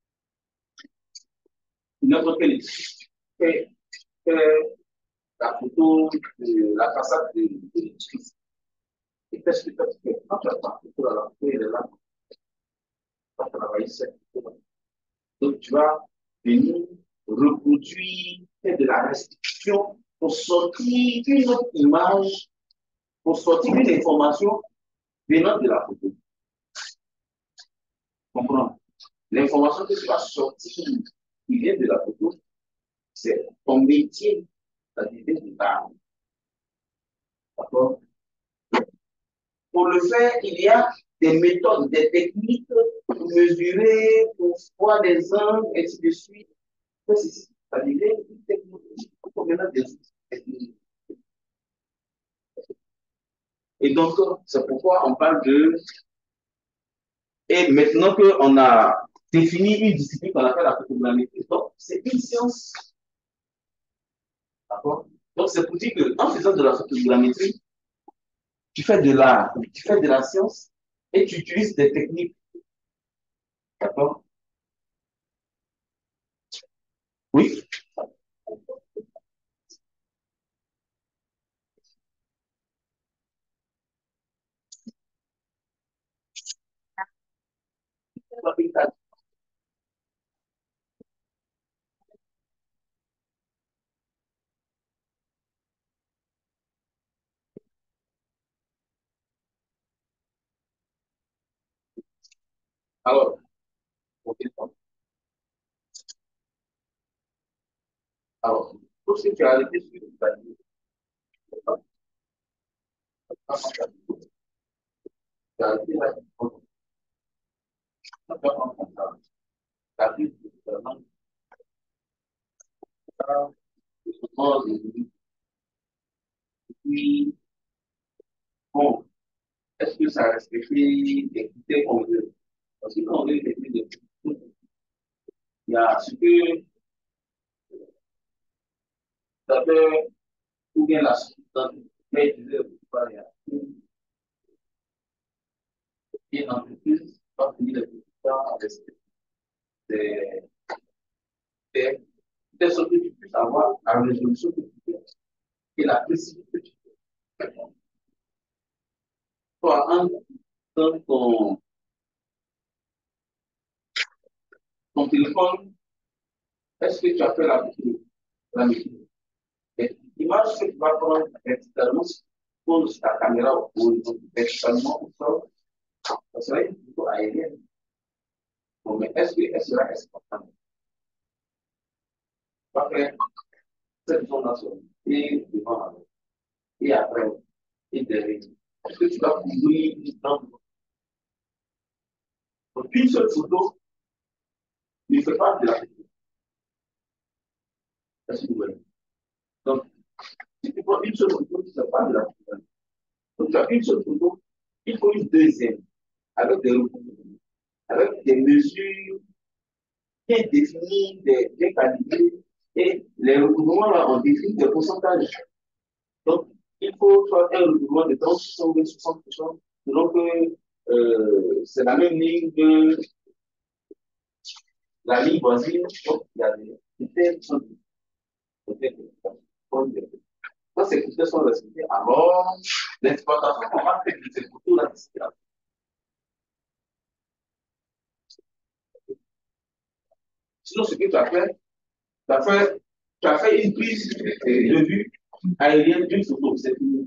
n'importe quel fais, fais la photo de la façade de l'édifice. Et qu'est-ce que tu fais? Quand tu as ta photo à la photo, elle est là, tu vas travailler cette photo. Donc, tu vas venir reproduire, faire de la restitution pour sortir une autre image, pour sortir une information venant de la photo. Comprends? L'information que tu vas sortir qui vient de la photo, c'est ton métier, ta idée de l'art. D'accord? Pour le faire, il y a des méthodes, des techniques pour mesurer, pour voir des angles, et ainsi de suite. Ça devient une technologie. Pour maintenant des techniques. Et donc, c'est pourquoi on parle de. Et maintenant qu'on a défini une discipline qu'on appelle la photogrammétrie, donc c'est une science. D'accord? Donc, c'est pour dire qu'en faisant de la photogrammétrie, tu fais de l'art, tu fais de la science et tu utilises des techniques. D'accord? Oui? Alors, ok. Alors, tout ce que tu as arrêté sur le panier, tu as arrêté là, tu as vu puis, bon, est-ce que ça respecte les critères qu'on veut? Parce que quand on veut des critères, il y a ce que ça fait ou bien la substance, mais je veux pas, il y a une entreprise, pas finir les résultats avec des, des, des sortes que tu puisses avoir la résolution que tu fais et la précision que tu fais. Toi, dans ton téléphone, est-ce que tu as fait la méthode? L'image que tu vas prendre verticalement, pose ta caméra verticalement au sol, ça serait une photo aérienne. Bon, mais est-ce qu'elle sera exportable? Tu vas faire cette zone-là et devant la main, et après, et derrière. Est-ce que tu vas couvrir une seule photo ne fait pas de la photo. Donc, si tu prends une seule photo, tu ne fais pas de la photo. Donc, tu as une seule photo, il faut une deuxième, avec avec des mesures bien définies, bien calibrées, et les recouvrements, là, on définit des pourcentages. Donc, il faut faire un recouvrement de 30, 60, 60%, selon que c'est la même ligne que la ligne voisine. Donc, il y a des critères qui sont quand ces critères sont respectés, alors l'exploitation qu'on va faire de ces photos-là, sinon, ce que tu as fait une prise de vue aérienne d'une photo. C'est fini.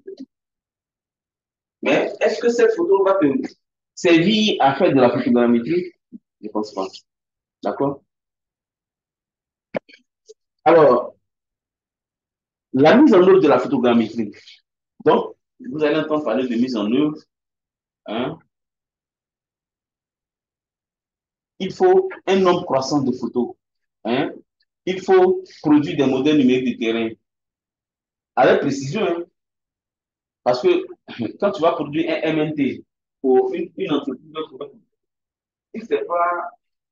Mais est-ce que cette photo va te servir à faire de la photogrammétrie? Je ne pense pas. D'accord? Alors, la mise en œuvre de la photogrammétrie. Donc, vous allez entendre parler de mise en œuvre. Hein? Il faut un nombre croissant de photos. Hein? Il faut produire des modèles numériques de terrain avec précision. Hein? Parce que quand tu vas produire un MNT pour une entreprise, il ne sait pas,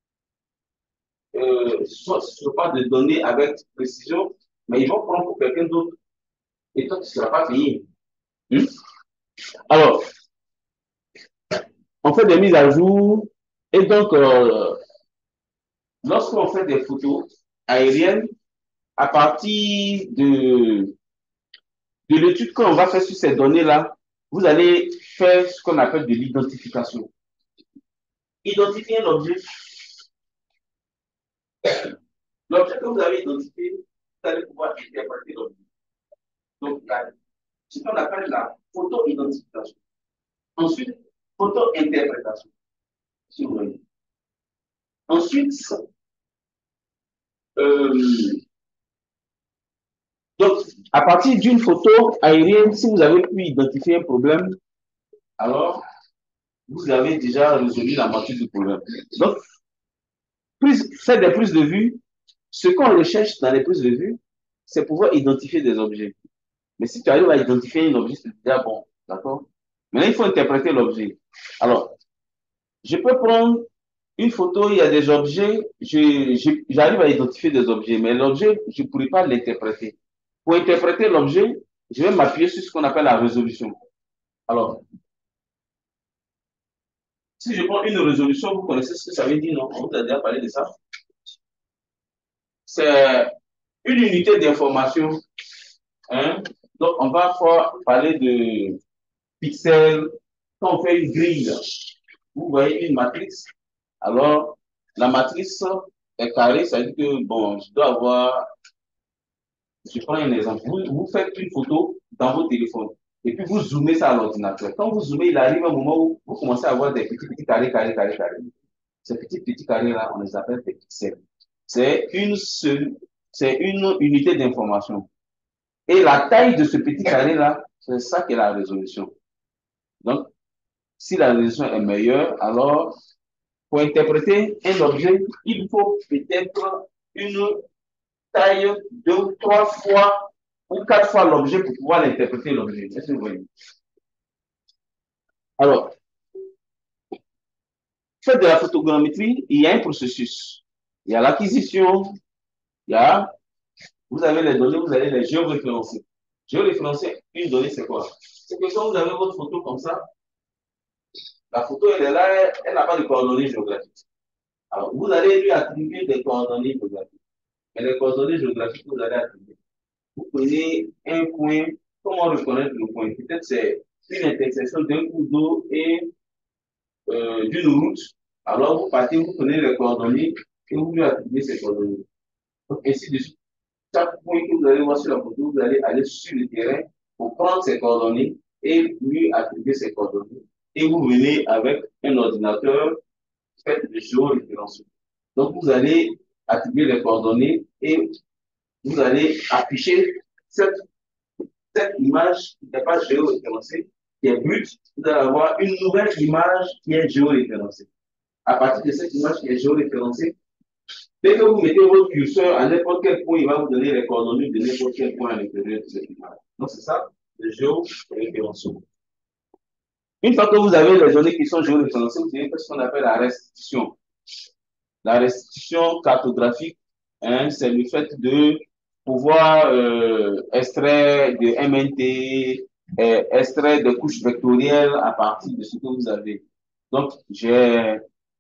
soit pas de données avec précision, mais ils vont prendre pour quelqu'un d'autre et toi, tu ne seras pas payé. Hmm? Alors, on fait des mises à jour et donc, lorsqu'on fait des photos aériennes, à partir de l'étude qu'on va faire sur ces données-là, vous allez faire ce qu'on appelle de l'identification. Identifier un objet. L'objet que vous avez identifié, vous allez pouvoir interpréter l'objet. Donc, ce qu'on appelle la photo-identification. Ensuite, photo-interprétation. Si vous voulez. Ensuite, euh, donc, à partir d'une photo aérienne, si vous avez pu identifier un problème, alors vous avez déjà résolu la moitié du problème. Donc, faire des prises de vue, ce qu'on recherche dans les prises de vue, c'est pouvoir identifier des objets. Mais si tu arrives à identifier un objet, c'est déjà bon. D'accord? Maintenant, il faut interpréter l'objet. Alors, je peux prendre une photo, il y a des objets, j'arrive à identifier des objets, mais l'objet, je ne pourrais pas l'interpréter. Pour interpréter l'objet, je vais m'appuyer sur ce qu'on appelle la résolution. Alors, si je prends une résolution, vous connaissez ce que ça veut dire, non? On vous a déjà parlé de ça. C'est une unité d'information. Hein? Donc, on va parler de pixels. Quand on fait une grille, vous voyez une matrice. Alors, la matrice est carrée, ça veut dire que, bon, je dois avoir, je prends un exemple. Vous faites une photo dans votre téléphone et puis vous zoomez ça à l'ordinateur. Quand vous zoomez, il arrive un moment où vous commencez à avoir des petits carrés, carrés, carrés, carrés. Ces petits carrés-là, on les appelle des pixels. C'est c'est une unité d'information. Et la taille de ce petit carré-là, c'est ça qui est la résolution. Donc, si la résolution est meilleure, alors, pour interpréter un objet, il faut peut-être une taille de 3 fois ou 4 fois l'objet pour pouvoir l'interpréter l'objet. Est-ce que vous voyez? Alors, faire de la photogrammétrie, il y a un processus. Il y a l'acquisition, il y a, vous avez les données, vous allez les géoréférencer. Géoréférencer une donnée, c'est quoi? C'est que quand vous avez votre photo comme ça, la photo, elle est là, elle n'a pas de coordonnées géographiques. Alors, vous allez lui attribuer des coordonnées géographiques. Et les coordonnées géographiques que vous allez attribuer, vous prenez un point, comment reconnaître le point? Peut-être c'est une intersection d'un cours d'eau et d'une route. Alors, vous partez, vous prenez les coordonnées et vous lui attribuez ces coordonnées. Donc, ainsi de suite. Chaque point que vous allez voir sur la photo, vous allez aller sur le terrain pour prendre ces coordonnées et lui attribuer ces coordonnées. Et vous venez avec un ordinateur fait de géoréférencement. Donc, vous allez attribuer les coordonnées et vous allez afficher cette image qui n'est pas géoréférencée qui est brute, vous allez avoir une nouvelle image qui est géoréférencée. À partir de cette image qui est géoréférencée, dès que vous mettez votre curseur à n'importe quel point, il va vous donner les coordonnées de n'importe quel point à l'intérieur de cette image. Donc, c'est ça, le géoréférencement. Une fois que vous avez les données qui sont géoréférencées, vous avez ce qu'on appelle la restitution. La restitution cartographique, hein, c'est le fait de pouvoir extraire de MNT, extraire des couches vectorielles à partir de ce que vous avez. Donc, j'ai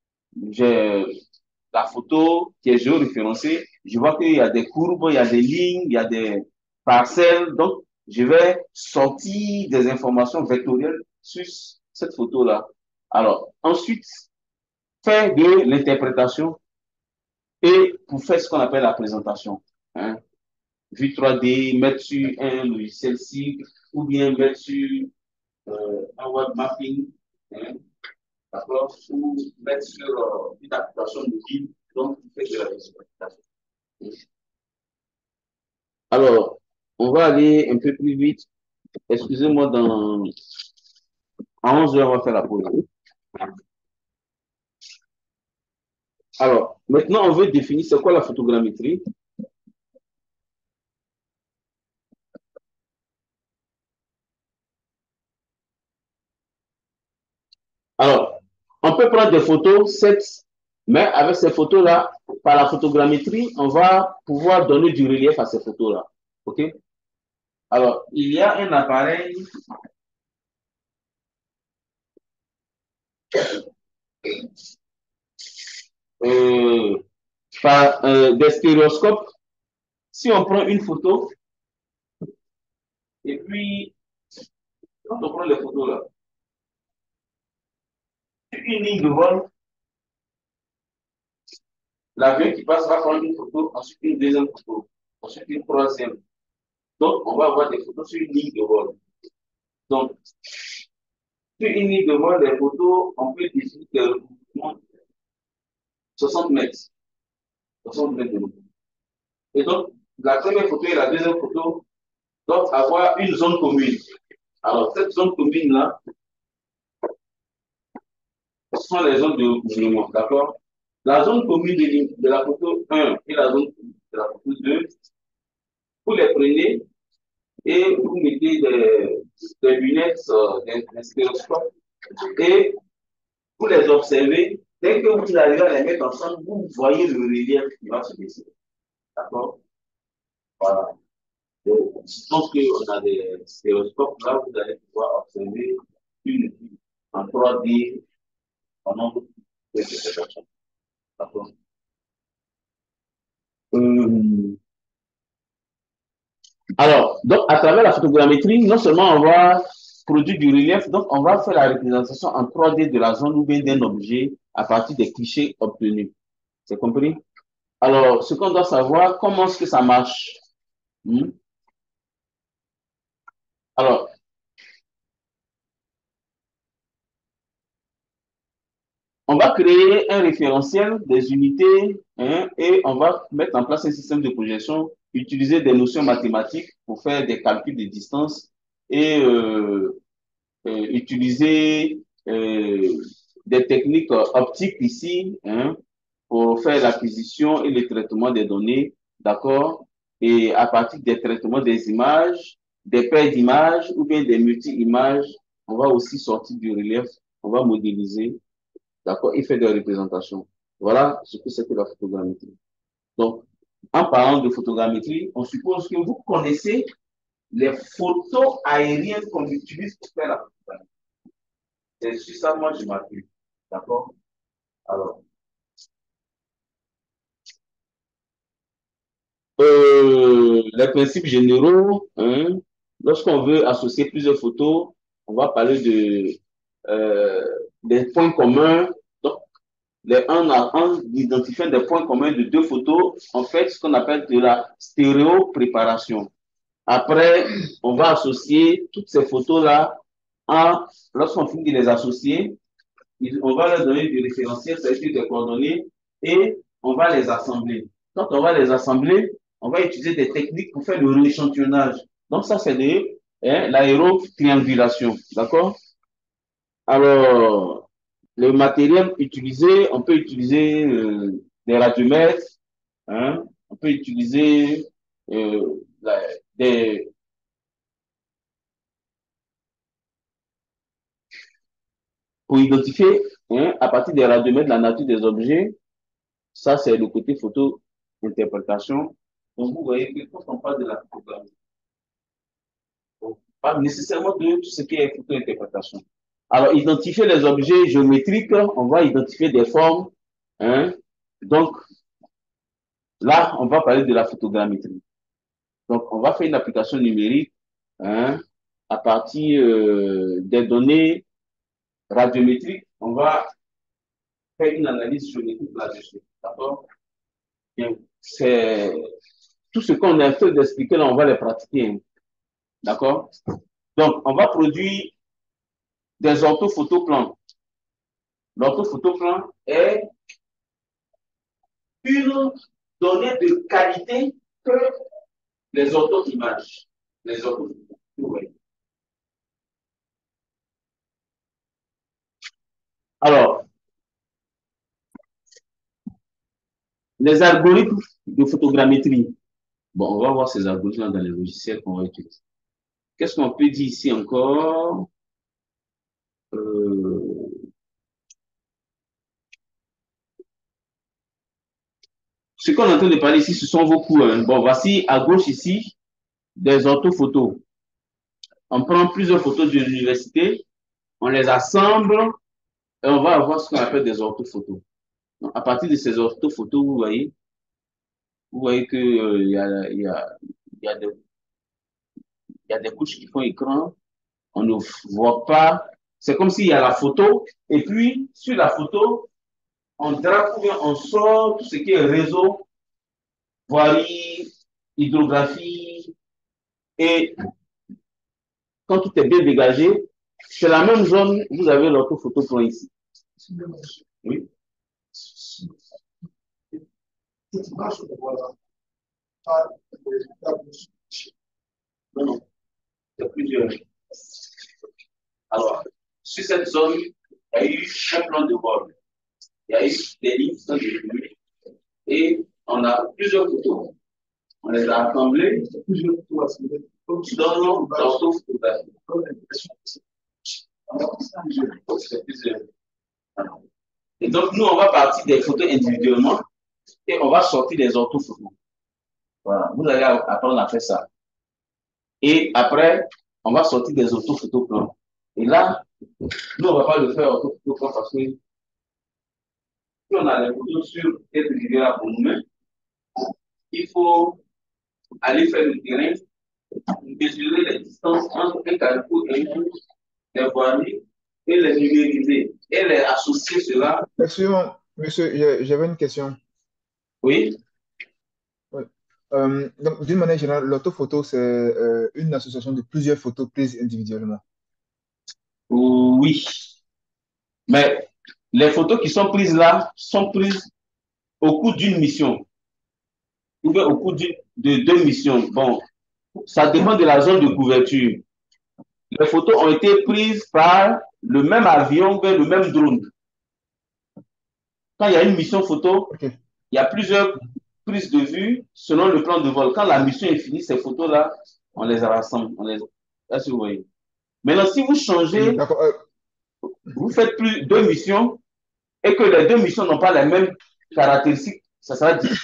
la photo qui est géoréférencée. Je vois qu'il y a des courbes, il y a des lignes, il y a des parcelles. Donc, je vais sortir des informations vectorielles sur cette photo-là. Alors, ensuite, faire de l'interprétation et pour faire ce qu'on appelle la présentation. Hein. Vue 3D, mettre sur un logiciel cible ou bien mettre sur un web mapping, hein, d'accord, ou mettre sur une application mobile, donc fait de la visualisation. Alors, on va aller un peu plus vite. Excusez-moi, à 11 heures, on va faire la pause. Alors, maintenant, on veut définir c'est quoi la photogrammétrie. Alors, on peut prendre des photos, mais avec ces photos-là, par la photogrammétrie, on va pouvoir donner du relief à ces photos-là. OK? Alors, il y a un appareil euh, des stéréoscopes. Si on prend une photo, et puis, quand on prend les photos là, une ligne de vol, l'avion qui passe va prendre une photo, ensuite une deuxième photo, ensuite une troisième. Donc, on va avoir des photos sur une ligne de vol. Donc, sur une ligne de vol, les photos, on peut définir que le mouvement 60 mètres. 60 mètres de mouvement. Et donc, la première photo et la deuxième photo doivent avoir une zone commune. Alors, cette zone commune-là, ce sont les zones de mouvement, d'accord? La zone commune de la photo 1 et la zone commune de la photo 2, vous les prenez et vous mettez des lunettes, d'un stéréoscope et vous les observez. Dès que vous arrivez à les mettre ensemble, vous voyez le relief qui va se dessiner. D'accord? Voilà. Je pense qu'on a des stéréoscopes là, vous allez pouvoir observer une en 3D en nombre de cette personne. D'accord? Euh, alors, donc, à travers la photogrammétrie, non seulement on va produire du relief, donc on va faire la représentation en 3D de la zone ou bien d'un objet à partir des clichés obtenus. C'est compris? Alors, ce qu'on doit savoir, comment est-ce que ça marche? Hmm? Alors, on va créer un référentiel des unités hein, et on va mettre en place un système de projection, utiliser des notions mathématiques pour faire des calculs de distance et utiliser des techniques optiques ici hein, pour faire l'acquisition et le traitement des données, d'accord? Et à partir des traitements des images, des paires d'images ou bien des multi-images, on va aussi sortir du relief, on va modéliser, d'accord, et faire des représentations. Voilà ce que c'est que la photogrammétrie. Donc, en parlant de photogrammétrie, on suppose que vous connaissez les photos aériennes qu'on utilise pour faire la photogrammétrie. C'est sur ça, moi, je m'appuie. D'accord? Alors, les principes généraux, hein, lorsqu'on veut associer plusieurs photos, on va parler des points communs. Donc, en identifiant des points communs de deux photos, on fait ce qu'on appelle de la stéréopréparation. Après, on va associer toutes ces photos-là lorsqu'on finit de les associer, on va leur donner du référentiel, c'est-à-dire des coordonnées, et on va les assembler. Quand on va les assembler, on va utiliser des techniques pour faire le rééchantillonnage. Donc, ça, c'est hein, l'aérotriangulation. D'accord? Alors, le matériel utilisé, on peut utiliser des radiomètres, hein, on peut utiliser euh, la- des, pour identifier hein, à partir des radiomètres la nature des objets. Ça, c'est le côté photo-interprétation. Donc, vous voyez que quand on parle de la photographie, on parle nécessairement de tout ce qui est photo-interprétation. Alors, identifier les objets géométriques, on va identifier des formes. Hein. Donc, là, on va parler de la photogrammétrie. Donc, on va faire une application numérique hein, à partir des données radiométriques. On va faire une analyse géométrique là-dessus. D'accord? C'est tout ce qu'on a fait d'expliquer là, on va les pratiquer. Hein. D'accord? Donc, on va produire des orthophotoplan. L'orthophotoplan est une donnée de qualité que les ortho-images. Les ortho ouais. Alors, les algorithmes de photogrammétrie. Bon, on va voir ces algorithmes dans les logiciels qu'on va utiliser. Qu'est-ce qu'on peut dire ici encore? euh, Ce qu'on est en train de parler ici, ce sont vos cours. Hein. Bon, voici à gauche ici des orthophotos. On prend plusieurs photos de l'université, on les assemble et on va avoir ce qu'on appelle des orthophotos. Donc, à partir de ces orthophotos, vous voyez que il y a des, il y a des couches qui font écran. On ne voit pas. C'est comme s'il y a la photo et puis sur la photo, on drape ou bien on sort tout ce qui est réseau, voirie, hydrographie et quand tout est bien dégagé, c'est la même zone, vous avez l'orthophoto point ici. Oui. Non, non, il y a plusieurs. Alors, sur cette zone, il y a eu un plan de vol. Il y a eu des lignes qui sont définies et on a plusieurs photos. On les a assemblées. Plusieurs photos dans l'orthophotographie. C'est plusieurs. Et donc, nous, on va partir des photos individuellement et on va sortir des orthophotos. Voilà. Vous allez apprendre à faire ça. Et après, on va sortir des orthophotos plans. Et là, nous, on ne va pas le faire orthophoto plan parce que si on a les photos sur cette vidéo pour nous-mêmes, il faut aller faire le terrain, mesurer les distances entre un carrefour et un, les voiries et les numériser et les associer cela. Excusez-moi, monsieur, j'avais une question. Oui, Oui. Donc, d'une manière générale, l'autophoto, c'est une association de plusieurs photos prises individuellement. oui. Mais les photos qui sont prises là sont prises au cours d'une mission ou bien au cours de deux missions. Bon, ça dépend de la zone de couverture. Les photos ont été prises par le même avion ou le même drone. Quand il y a une mission photo, Ok. il y a plusieurs prises de vue selon le plan de vol. Quand la mission est finie, ces photos-là, on les rassemble. Là, si vous voyez. Maintenant, si vous changez, D'accord. vous faites plus deux missions et que les deux missions n'ont pas les mêmes caractéristiques, ça sera difficile.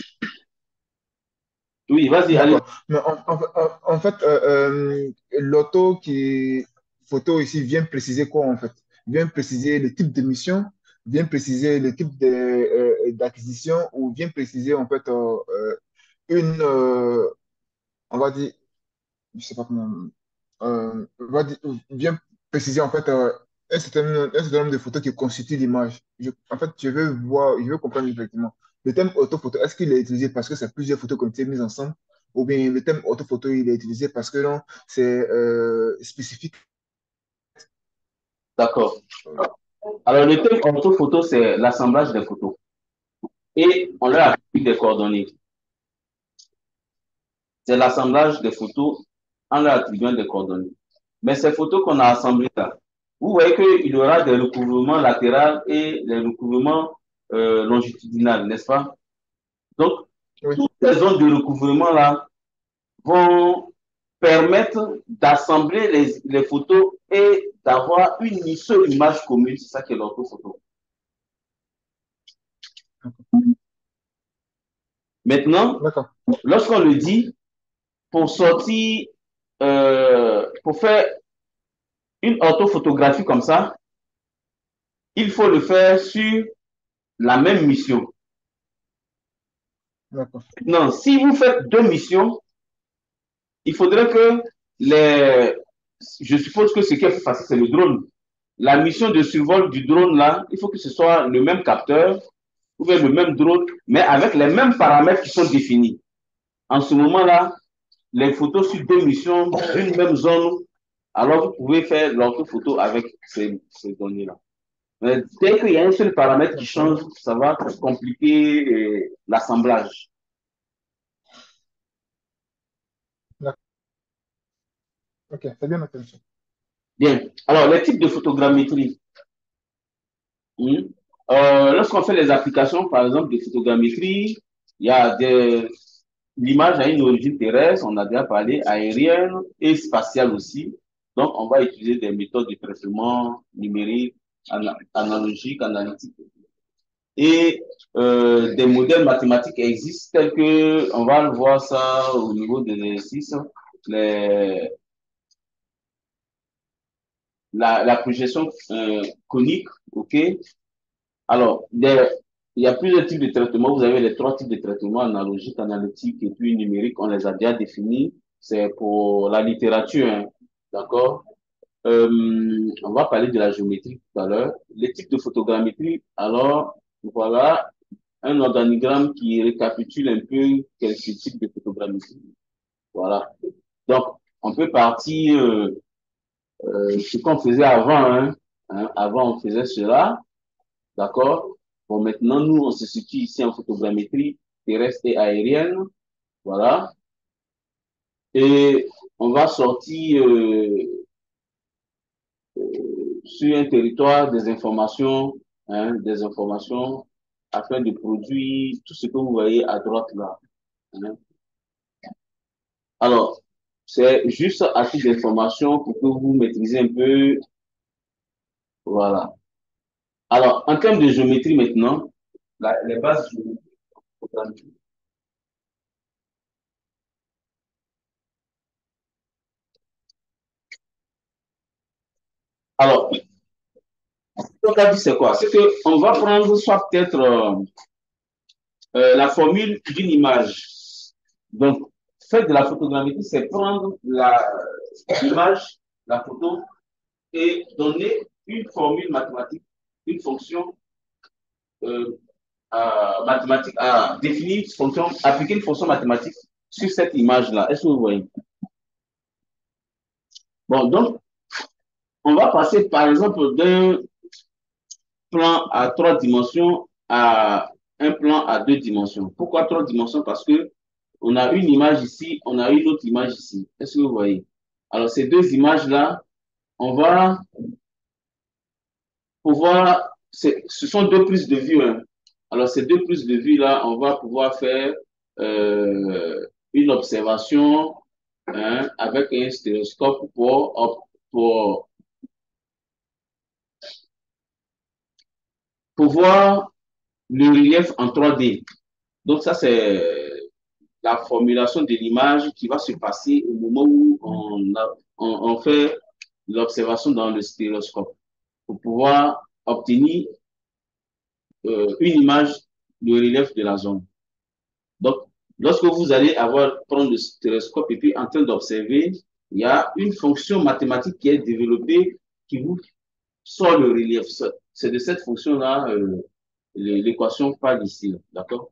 Oui, vas-y, allez. D'accord. Mais en fait, l'auto qui photo ici vient préciser quoi en fait? Vient préciser le type de mission, vient préciser le type d'acquisition ou vient préciser en fait une, on va dire, je sais pas comment, on va dire, vient préciser en fait un certain nombre de photos qui constituent l'image. En fait, je veux voir, je veux comprendre effectivement. Le thème autophoto, est-ce qu'il est utilisé parce que c'est plusieurs photos qui ont été mises ensemble? Ou bien le thème autophoto, il est utilisé parce que non, c'est spécifique. D'accord. Alors, le thème orthophoto, c'est l'assemblage des photos. Et on leur applique des coordonnées. C'est l'assemblage des photos en leur attribuant des coordonnées. Mais ces photos qu'on a assemblées là, vous voyez qu'il y aura des recouvrements latéraux et des recouvrements longitudinaux, n'est-ce pas? Donc, Oui, toutes ces zones de recouvrement là vont permettre d'assembler les photos et d'avoir une seule image commune. C'est ça qui est l'orthophoto. Maintenant, d'accord, lorsqu'on le dit, pour sortir, pour faire une orthophotographie comme ça, il faut le faire sur la même mission. d'accord, Non, si vous faites deux missions, il faudrait que les... Je suppose que ce qui est plus facile, c'est le drone. La mission de survol du drone, là, il faut que ce soit le même capteur, ou bien le même drone, mais avec les mêmes paramètres qui sont définis. En ce moment-là, les photos sur deux missions d'une même zone, alors vous pouvez faire l'orthophoto avec ces données-là. Mais dès qu'il y a un seul paramètre qui d'accord, change, ça va compliquer l'assemblage. d'accord. Ok, c'est bien noté, monsieur. Bien. Alors, les types de photogrammétrie. Hmm. Lorsqu'on fait les applications, par exemple, de photogrammétrie, il y a l'image a une origine terrestre, on a déjà parlé, aérienne et spatiale aussi. Donc, on va utiliser des méthodes de traitement numérique, analogique, analytique. Et des modèles mathématiques existent tels que, on va le voir ça au niveau des exercices, les, la projection conique, ok. Alors, il y a plusieurs types de traitements. Vous avez les trois types de traitements, analogique, analytique et puis numérique. On les a déjà définis. C'est pour la littérature, hein. D'accord? On va parler de la géométrie tout à l'heure. Les types de photogrammétrie, alors, voilà un organigramme qui récapitule un peu quelques types de photogrammétrie. Voilà. Donc, on peut partir ce qu'on faisait avant, hein. Avant, on faisait cela. D'accord? Bon, maintenant, nous, on se situe ici en photogrammétrie terrestre et aérienne. Voilà. Et on va sortir sur un territoire des informations afin de produire tout ce que vous voyez à droite là. Hein. Alors, c'est juste à titre d'information pour que vous maîtrisez un peu. Voilà. Alors, en termes de géométrie maintenant, les bases géométriques. Alors, donc, c'est quoi? C'est qu'on va prendre soit peut-être la formule d'une image. Donc, faire de la photogrammétrie, c'est prendre l'image, la photo, et donner une formule mathématique, une fonction euh, mathématique, à définir une fonction, appliquer une fonction mathématique sur cette image-là. Est-ce que vous voyez? Bon, donc, on va passer par exemple d'un plan à trois dimensions à un plan à deux dimensions. Pourquoi trois dimensions? Parce que on a une image ici, on a une autre image ici. Est-ce que vous voyez? Alors, ces deux images-là, on va pouvoir, ce sont deux prises de vue, hein. Alors, ces deux prises de vue-là, on va pouvoir faire une observation, hein, avec un stéréoscope pour, pour voir le relief en 3D. Donc, ça, c'est la formulation de l'image qui va se passer au moment où on fait l'observation dans le stéréoscope pour pouvoir obtenir une image de relief de la zone. Donc, lorsque vous allez prendre le télescope et puis en train d'observer, il y a une fonction mathématique qui est développée qui vous sort le relief. C'est de cette fonction-là, l'équation parle ici, d'accord?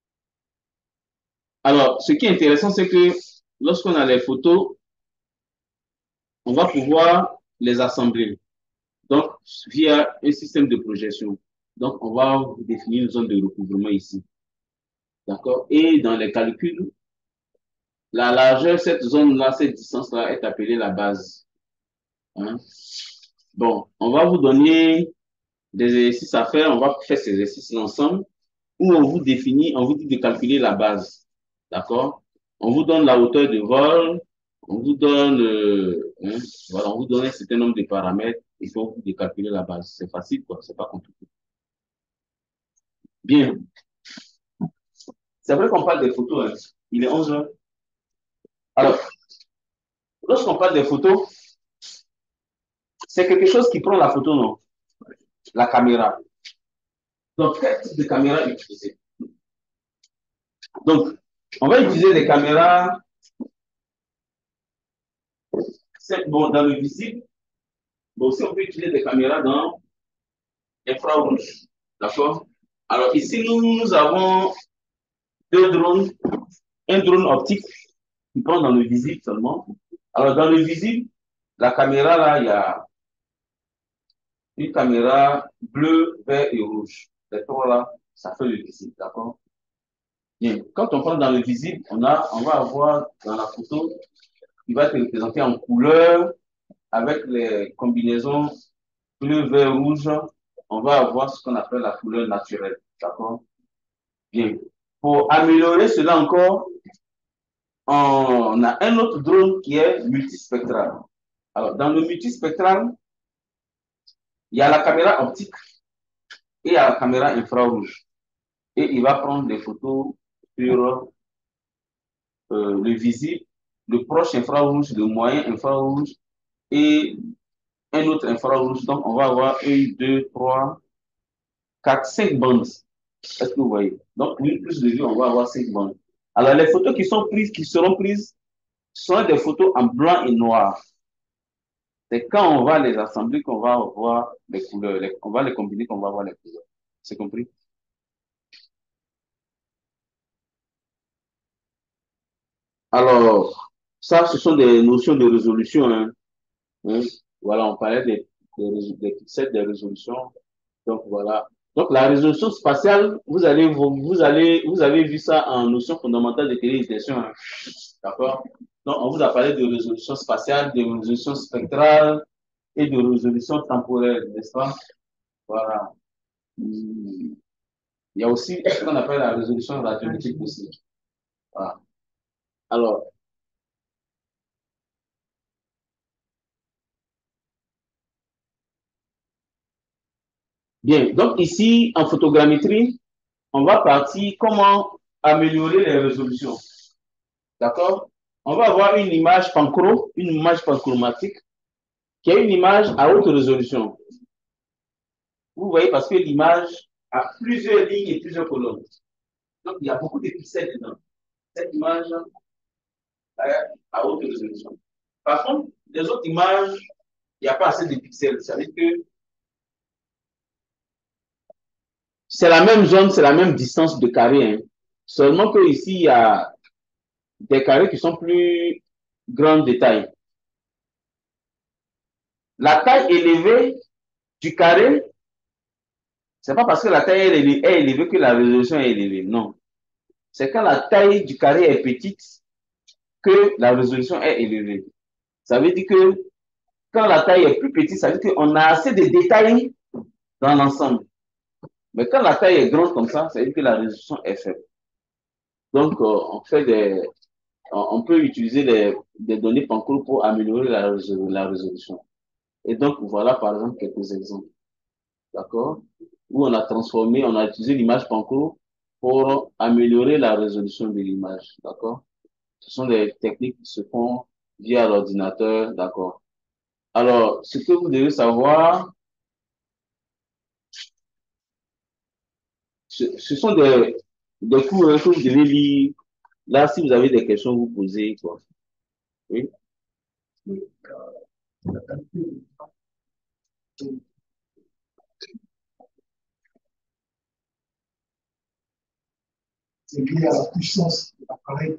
Alors, ce qui est intéressant, c'est que lorsqu'on a les photos, on va pouvoir les assembler. Donc, via un système de projection. Donc, on va définir une zone de recouvrement ici. D'accord? Et dans les calculs, la largeur, cette zone-là, cette distance-là est appelée la base. Hein. Bon, on va vous donner des exercices à faire. On va faire ces exercices ensemble où on vous définit, on vous dit de calculer la base. D'accord? On vous donne la hauteur de vol, on vous donne, voilà, on vous donne un certain nombre de paramètres. Il faut de calculer la base. C'est facile, quoi. C'est pas compliqué. Bien. C'est vrai qu'on parle des photos. Hein. Il est 11 heures. Alors, lorsqu'on parle des photos, c'est quelque chose qui prend la photo, non? La caméra. Donc, quel type de caméra utiliser? Donc, on va utiliser des caméras bon, dans le visible, mais aussi on peut utiliser des caméras dans l'infrarouge. D'accord? Alors, ici, nous avons deux drones, un drone optique qui prend dans le visible seulement. Alors, dans le visible, la caméra, là, il y a une caméra bleue, vert et rouge. Les trois là, ça fait le visible, d'accord? Bien. Quand on prend dans le visible, on va avoir dans la photo, il va être représenté en couleur avec les combinaisons bleu, vert, rouge. On va avoir ce qu'on appelle la couleur naturelle, d'accord? Bien. Pour améliorer cela encore, on a un autre drone qui est multispectral. Alors, dans le multispectral, il y a la caméra optique et il y a la caméra infrarouge. Et il va prendre des photos sur le visible, le proche infrarouge, le moyen infrarouge et un autre infrarouge. Donc, on va avoir une, deux, trois, quatre, cinq bandes. Est-ce que vous voyez? Donc, une plus de vue, on va avoir cinq bandes. Alors, les photos qui sont prises, qui seront prises, sont des photos en blanc et noir. C'est quand on va les assembler qu'on va voir les couleurs. On va les combiner qu'on va voir les couleurs. C'est compris? Alors, ça, ce sont des notions de résolution. Hein. Hein. Voilà, on parlait des pixels, des résolutions. Donc, voilà. Donc, la résolution spatiale, vous avez vu ça en notion fondamentale de télévision. Hein. D'accord? Donc, on vous a parlé de résolution spatiale, de résolution spectrale et de résolution temporelle, n'est-ce pas? Voilà. Il y a aussi ce qu'on appelle la résolution radiométrique aussi. Voilà. Alors, bien. Donc, ici, en photogrammétrie, on va partir comment améliorer les résolutions. D'accord? On va avoir une image panchro, une image panchromatique, qui est une image à haute résolution. Vous voyez, parce que l'image a plusieurs lignes et plusieurs colonnes. Donc, il y a beaucoup de pixels dedans. Cette image est à haute résolution. Par contre, les autres images, il n'y a pas assez de pixels. Ça veut dire que c'est la même zone, c'est la même distance de carré. Hein. Seulement que ici, il y a des carrés qui sont plus grands de taille. La taille élevée du carré, c'est pas parce que la taille est élevée que la résolution est élevée. Non. C'est quand la taille du carré est petite que la résolution est élevée. Ça veut dire que quand la taille est plus petite, ça veut dire qu'on a assez de détails dans l'ensemble. Mais quand la taille est grande comme ça veut dire que la résolution est faible. Donc, on peut utiliser des données Pancourt pour améliorer la résolution. Et donc, voilà par exemple quelques exemples. D'accord? Où on a transformé, on a utilisé l'image Pancourt pour améliorer la résolution de l'image. D'accord? Ce sont des techniques qui se font via l'ordinateur. D'accord? Alors, ce que vous devez savoir, ce sont des cours hein, que vous devez lire. Là, si vous avez des questions, vous posez, quoi. Oui? C'est lié à la puissance de l'appareil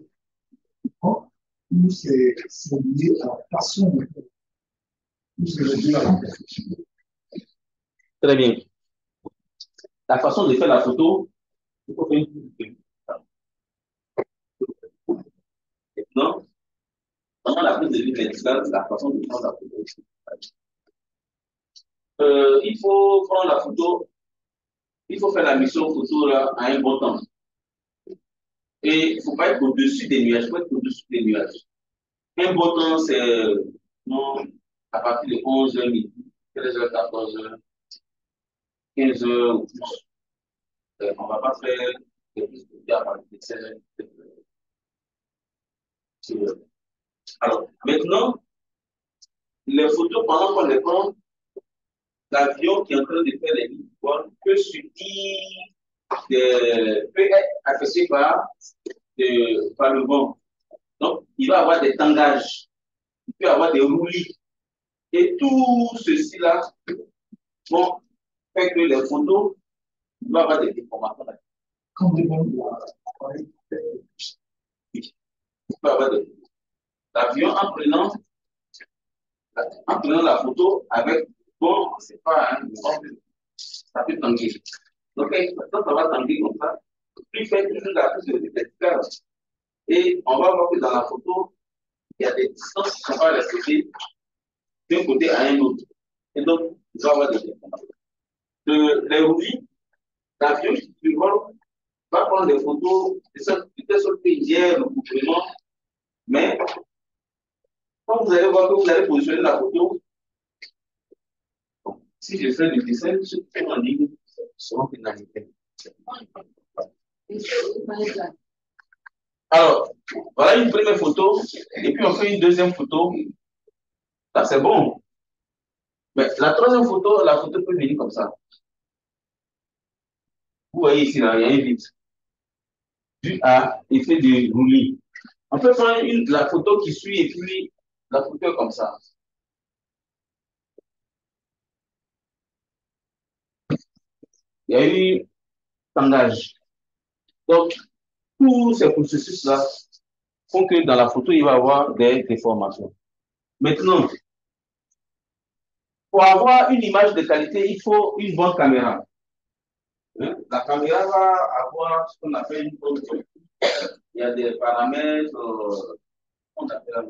ou c'est lié à la façon ou c'est lié à la perfection. Très bien. La façon de faire la photo, il faut faire une... Non? Pendant la prise de devenu médical, la façon de prendre la photo. Il faut prendre la photo, il faut faire la mission photo là, à un bon temps. Et il ne faut pas être au-dessus des nuages, il faut être au-dessus des nuages. Un bon temps, c'est à partir de 11h midi, 13h, 14h, 15h ou plus. On ne va pas faire des plus à partir de 16h. Alors, maintenant, les photos, pendant qu'on les prend, l'avion qui est en train de faire les lignes de vol peut subir, peut être affecté par le vent. Donc, il va avoir des tangages, il peut avoir des roulis. Et tout ceci-là vont faire que les photos vont avoir des déformations. L'avion, en prenant la photo avec, bon, c'est pas, hein, ça peut tanguer. Donc, quand ça va tanguer comme ça, plus fait toujours la plus de verticale. Et on va voir que dans la photo, il y a des distances qui ne sont pas respectées d'un côté à un autre. Et donc, il va y avoir des déformations. Les roulis, l'avion qui vole va prendre des photos de telle sorte qu'il y ait le couvrement, mais quand vous allez voir que vous allez positionner la photo, si je fais du dessin, ceux qui sont en ligne seront pénalisés. Alors, voilà une première photo, et puis on fait une deuxième photo. Là, c'est bon. Mais la troisième photo, la photo peut venir comme ça. Vous voyez ici, là, il y a un vide. Dû à effet de roulis. On peut prendre la photo qui suit et puis la photo est comme ça. Il y a eu tangage. Donc, tous ces processus-là font que dans la photo, il va y avoir des déformations. Maintenant, pour avoir une image de qualité, il faut une bonne caméra. Hein? La caméra va avoir ce qu'on appelle une bonne photo. Il y a des paramètres, on appelle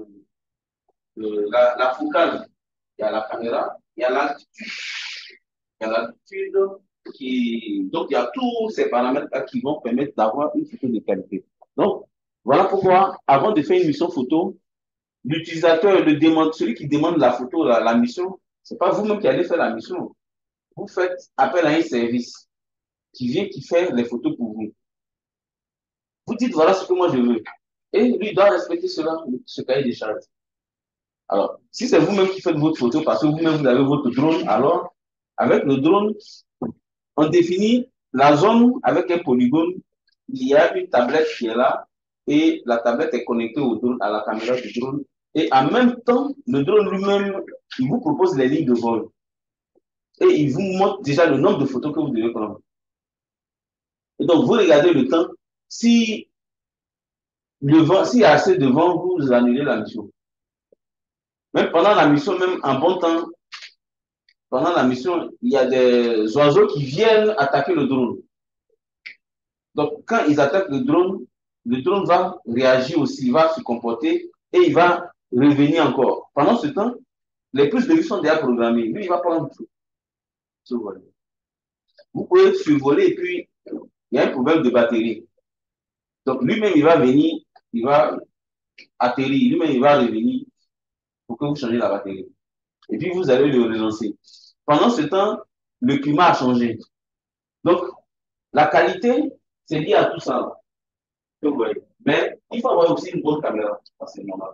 la focale. Il y a la caméra, il y a l'altitude. Il y a l'altitude qui. Donc, il y a tous ces paramètres-là qui vont permettre d'avoir une photo de qualité. Donc, voilà pourquoi, avant de faire une mission photo, l'utilisateur, celui qui demande la photo, la mission, ce n'est pas vous-même qui allez faire la mission. Vous faites appel à un service qui fait les photos pour vous. Vous dites, voilà ce que moi je veux. Et lui doit respecter cela, ce cahier des charges. Alors, si c'est vous-même qui faites votre photo, parce que vous-même vous avez votre drone, alors, avec le drone, on définit la zone avec un polygone. Il y a une tablette qui est là, et la tablette est connectée au drone, à la caméra du drone. Et en même temps, le drone lui-même, il vous propose les lignes de vol. Et il vous montre déjà le nombre de photos que vous devez prendre. Et donc, vous regardez le temps. Si s'il y a assez de vent, vous annulez la mission. Même pendant la mission, même en bon temps, pendant la mission, il y a des oiseaux qui viennent attaquer le drone. Donc, quand ils attaquent le drone va réagir aussi, il va se comporter et il va revenir encore. Pendant ce temps, les prises de vue sont déjà programmées. Lui, il va prendre survoler. Vous pouvez survoler et puis il y a un problème de batterie. Donc, lui-même, il va venir, il va atterrir, lui-même, il va revenir pour que vous changez la batterie. Et puis, vous allez le relancer. Pendant ce temps, le climat a changé. Donc, la qualité, c'est lié à tout ça. Mais il faut avoir aussi une bonne caméra. C'est normal.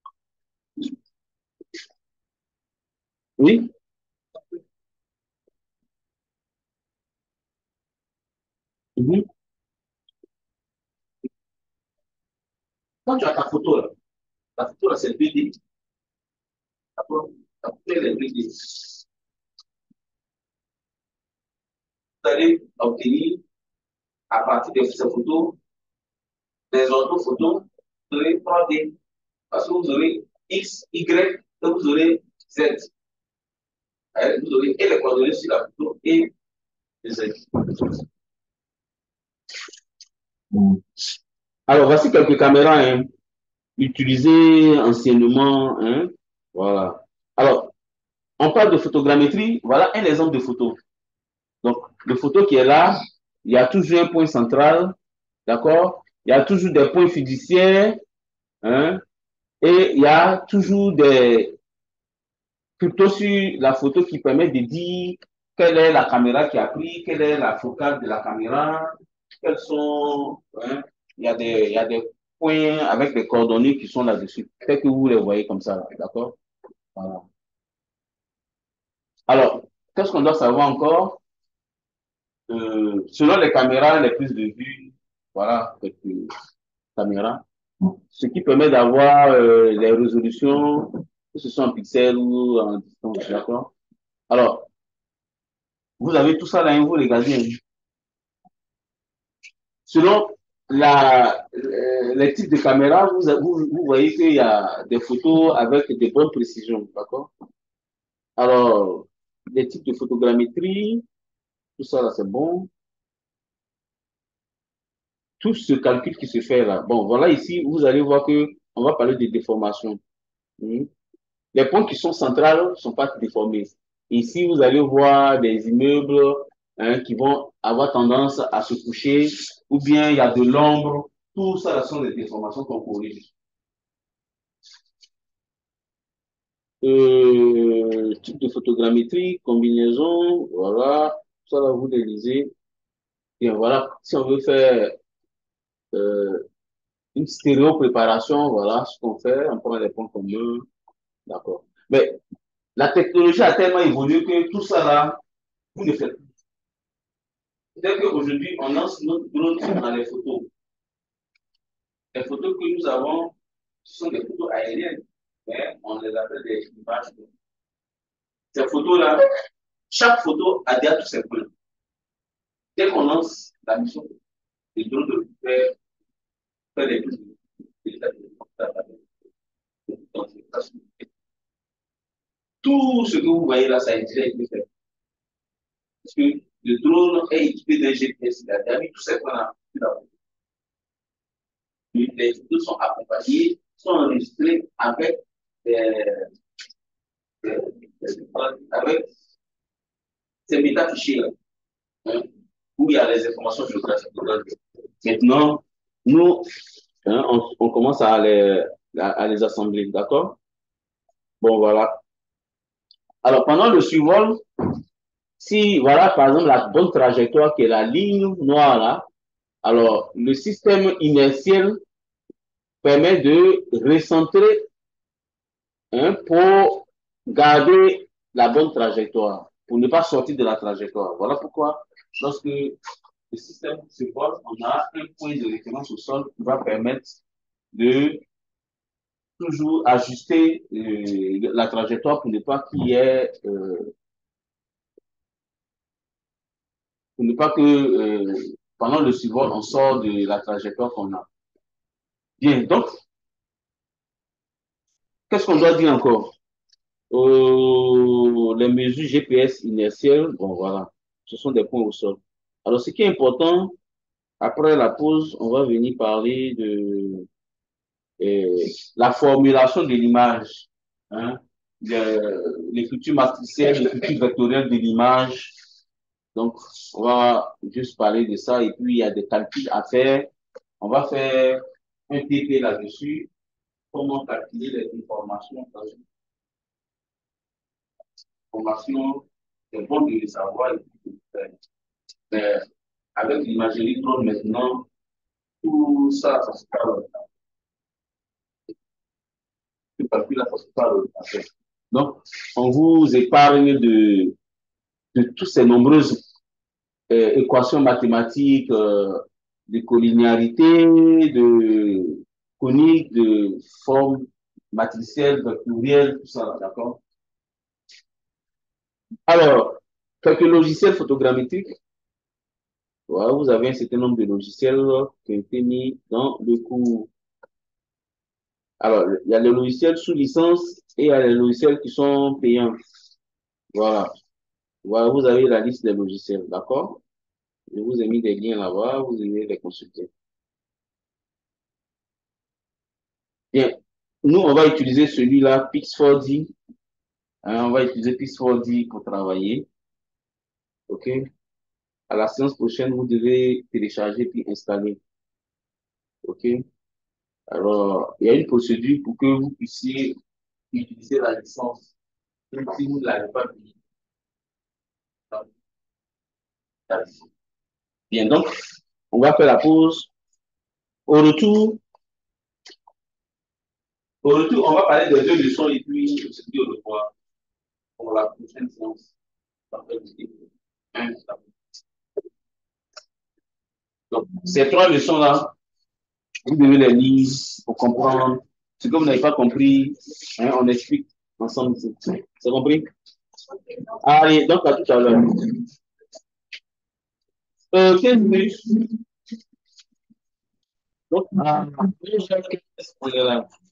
Oui. Mhm. Quand tu as ta photo, là, la photo, là, c'est 2D. La photo, elle est 2D. Vous allez obtenir, à partir de ces photos, des orthophotos, vous aurez 3D. Parce que vous aurez X, Y, et vous aurez Z. Vous aurez et les coordonnées sur la photo et les Z. Alors, voici quelques caméras. Hein. utilisés anciennement, hein. Voilà. Alors, on parle de photogrammétrie. Voilà un exemple de photo. Donc, le photo qui est là, il y a toujours un point central, d'accord? Il y a toujours des points fiduciaires, hein? Et il y a toujours des cryptos sur la photo qui permettent de dire quelle est la caméra qui a pris, quelle est la focale de la caméra, quels sont, hein? Il y a des points avec des coordonnées qui sont là-dessus. Peut-être que vous les voyez comme ça, d'accord? Voilà. Alors, qu'est-ce qu'on doit savoir encore? Selon les caméras, les prises de vue, voilà, quelques caméras, ce qui permet d'avoir les résolutions, que ce soit en pixels ou en distance, d'accord? Alors, vous avez tout ça là, hein, vous regardez, hein. Selon les types de caméras, vous voyez qu'il y a des photos avec de bonnes précisions, d'accord? Alors, les types de photogrammétrie, tout ça là, c'est bon. Tout ce calcul qui se fait là. Bon, voilà ici, vous allez voir que on va parler de déformation. Hmm. Les points qui sont centrales ne sont pas déformés. Ici, vous allez voir des immeubles, hein, qui vont avoir tendance à se coucher, ou bien il y a de l'ombre. Tout ça, ce sont des déformations qu'on corrige. Type de photogrammétrie, combinaison, voilà. Ça, là, vous les lisez. Et voilà, si on veut faire euh, une stéréo préparation, voilà ce qu'on fait. On prend les points communs, d'accord. Mais la technologie a tellement évolué que tout ça là, vous ne faites plus. Dès qu'aujourd'hui, on lance notre drone dans les photos. Les photos que nous avons, ce sont des photos aériennes, mais on les appelle des images. Ces photos-là, chaque photo a déjà tous ses points. Dès qu'on lance la mission, le drone de faire les prises tout ce que vous voyez là, ça a déjà été fait. Parce que le drone est équipé d'un GPS, il a déjà mis tous ses points là. Les photos sont accompagnées, sont enregistrées avec, euh, avec ces métafichiers-là, hein, où il y a les informations géographiques. Maintenant, nous, hein, on commence à les assembler, d'accord? Bon, voilà. Alors, pendant le survol, si, voilà, par exemple, la bonne trajectoire qui est la ligne noire là, alors, le système inertiel permet de recentrer, hein, pour garder la bonne trajectoire, pour ne pas sortir de la trajectoire. Voilà pourquoi, lorsque le système se pose, on a un point de référence au sol qui va permettre de toujours ajuster la trajectoire pour ne pas qu'il y ait, pour ne pas que pendant le survol, on sort de la trajectoire qu'on a. Bien, donc, qu'est-ce qu'on doit dire encore? Les mesures GPS inertielles, bon voilà, ce sont des points au sol. Alors, ce qui est important, après la pause, on va venir parler de la formulation de l'image, hein, l'écriture matricielle, l'écriture vectorielle de l'image. Donc, on va juste parler de ça et puis il y a des calculs à faire. On va faire un TP là-dessus, comment calculer les informations dans une formation. C'est bon de le savoir et puis de le faire. Mais avec l'imagerie drone maintenant, tout ça, ça se parle. Tout calcul, là, ça se parle. Donc, on vous épargne de toutes ces nombreuses équations mathématiques, de collinéarité, de conique, de forme matricielle, vectorielle, tout ça, d'accord? Alors, quelques logiciels photogrammétriques. Voilà, vous avez un certain nombre de logiciels qui ont été mis dans le cours. Alors, il y a les logiciels sous licence et il y a les logiciels qui sont payants. Voilà. Voilà, vous avez la liste des logiciels, d'accord? Je vous ai mis des liens là-bas, vous allez les consulter. Bien. Nous, on va utiliser celui-là, Pix4D. Hein, on va utiliser Pix4D pour travailler. OK? À la séance prochaine, vous devez télécharger puis installer. OK? Alors, il y a une procédure pour que vous puissiez utiliser la licence. Même si vous ne l'avez pas payé. Bien, donc, on va faire la pause. Au retour, on va parler des deux leçons et puis on se dit au revoir pour la prochaine séance. Donc, ces trois leçons-là, vous devez les lire pour comprendre. Ce que vous n'avez pas compris, hein, on explique ensemble. C'est compris? Allez, donc à tout à l'heure. 15 minutes. Donc, on est là.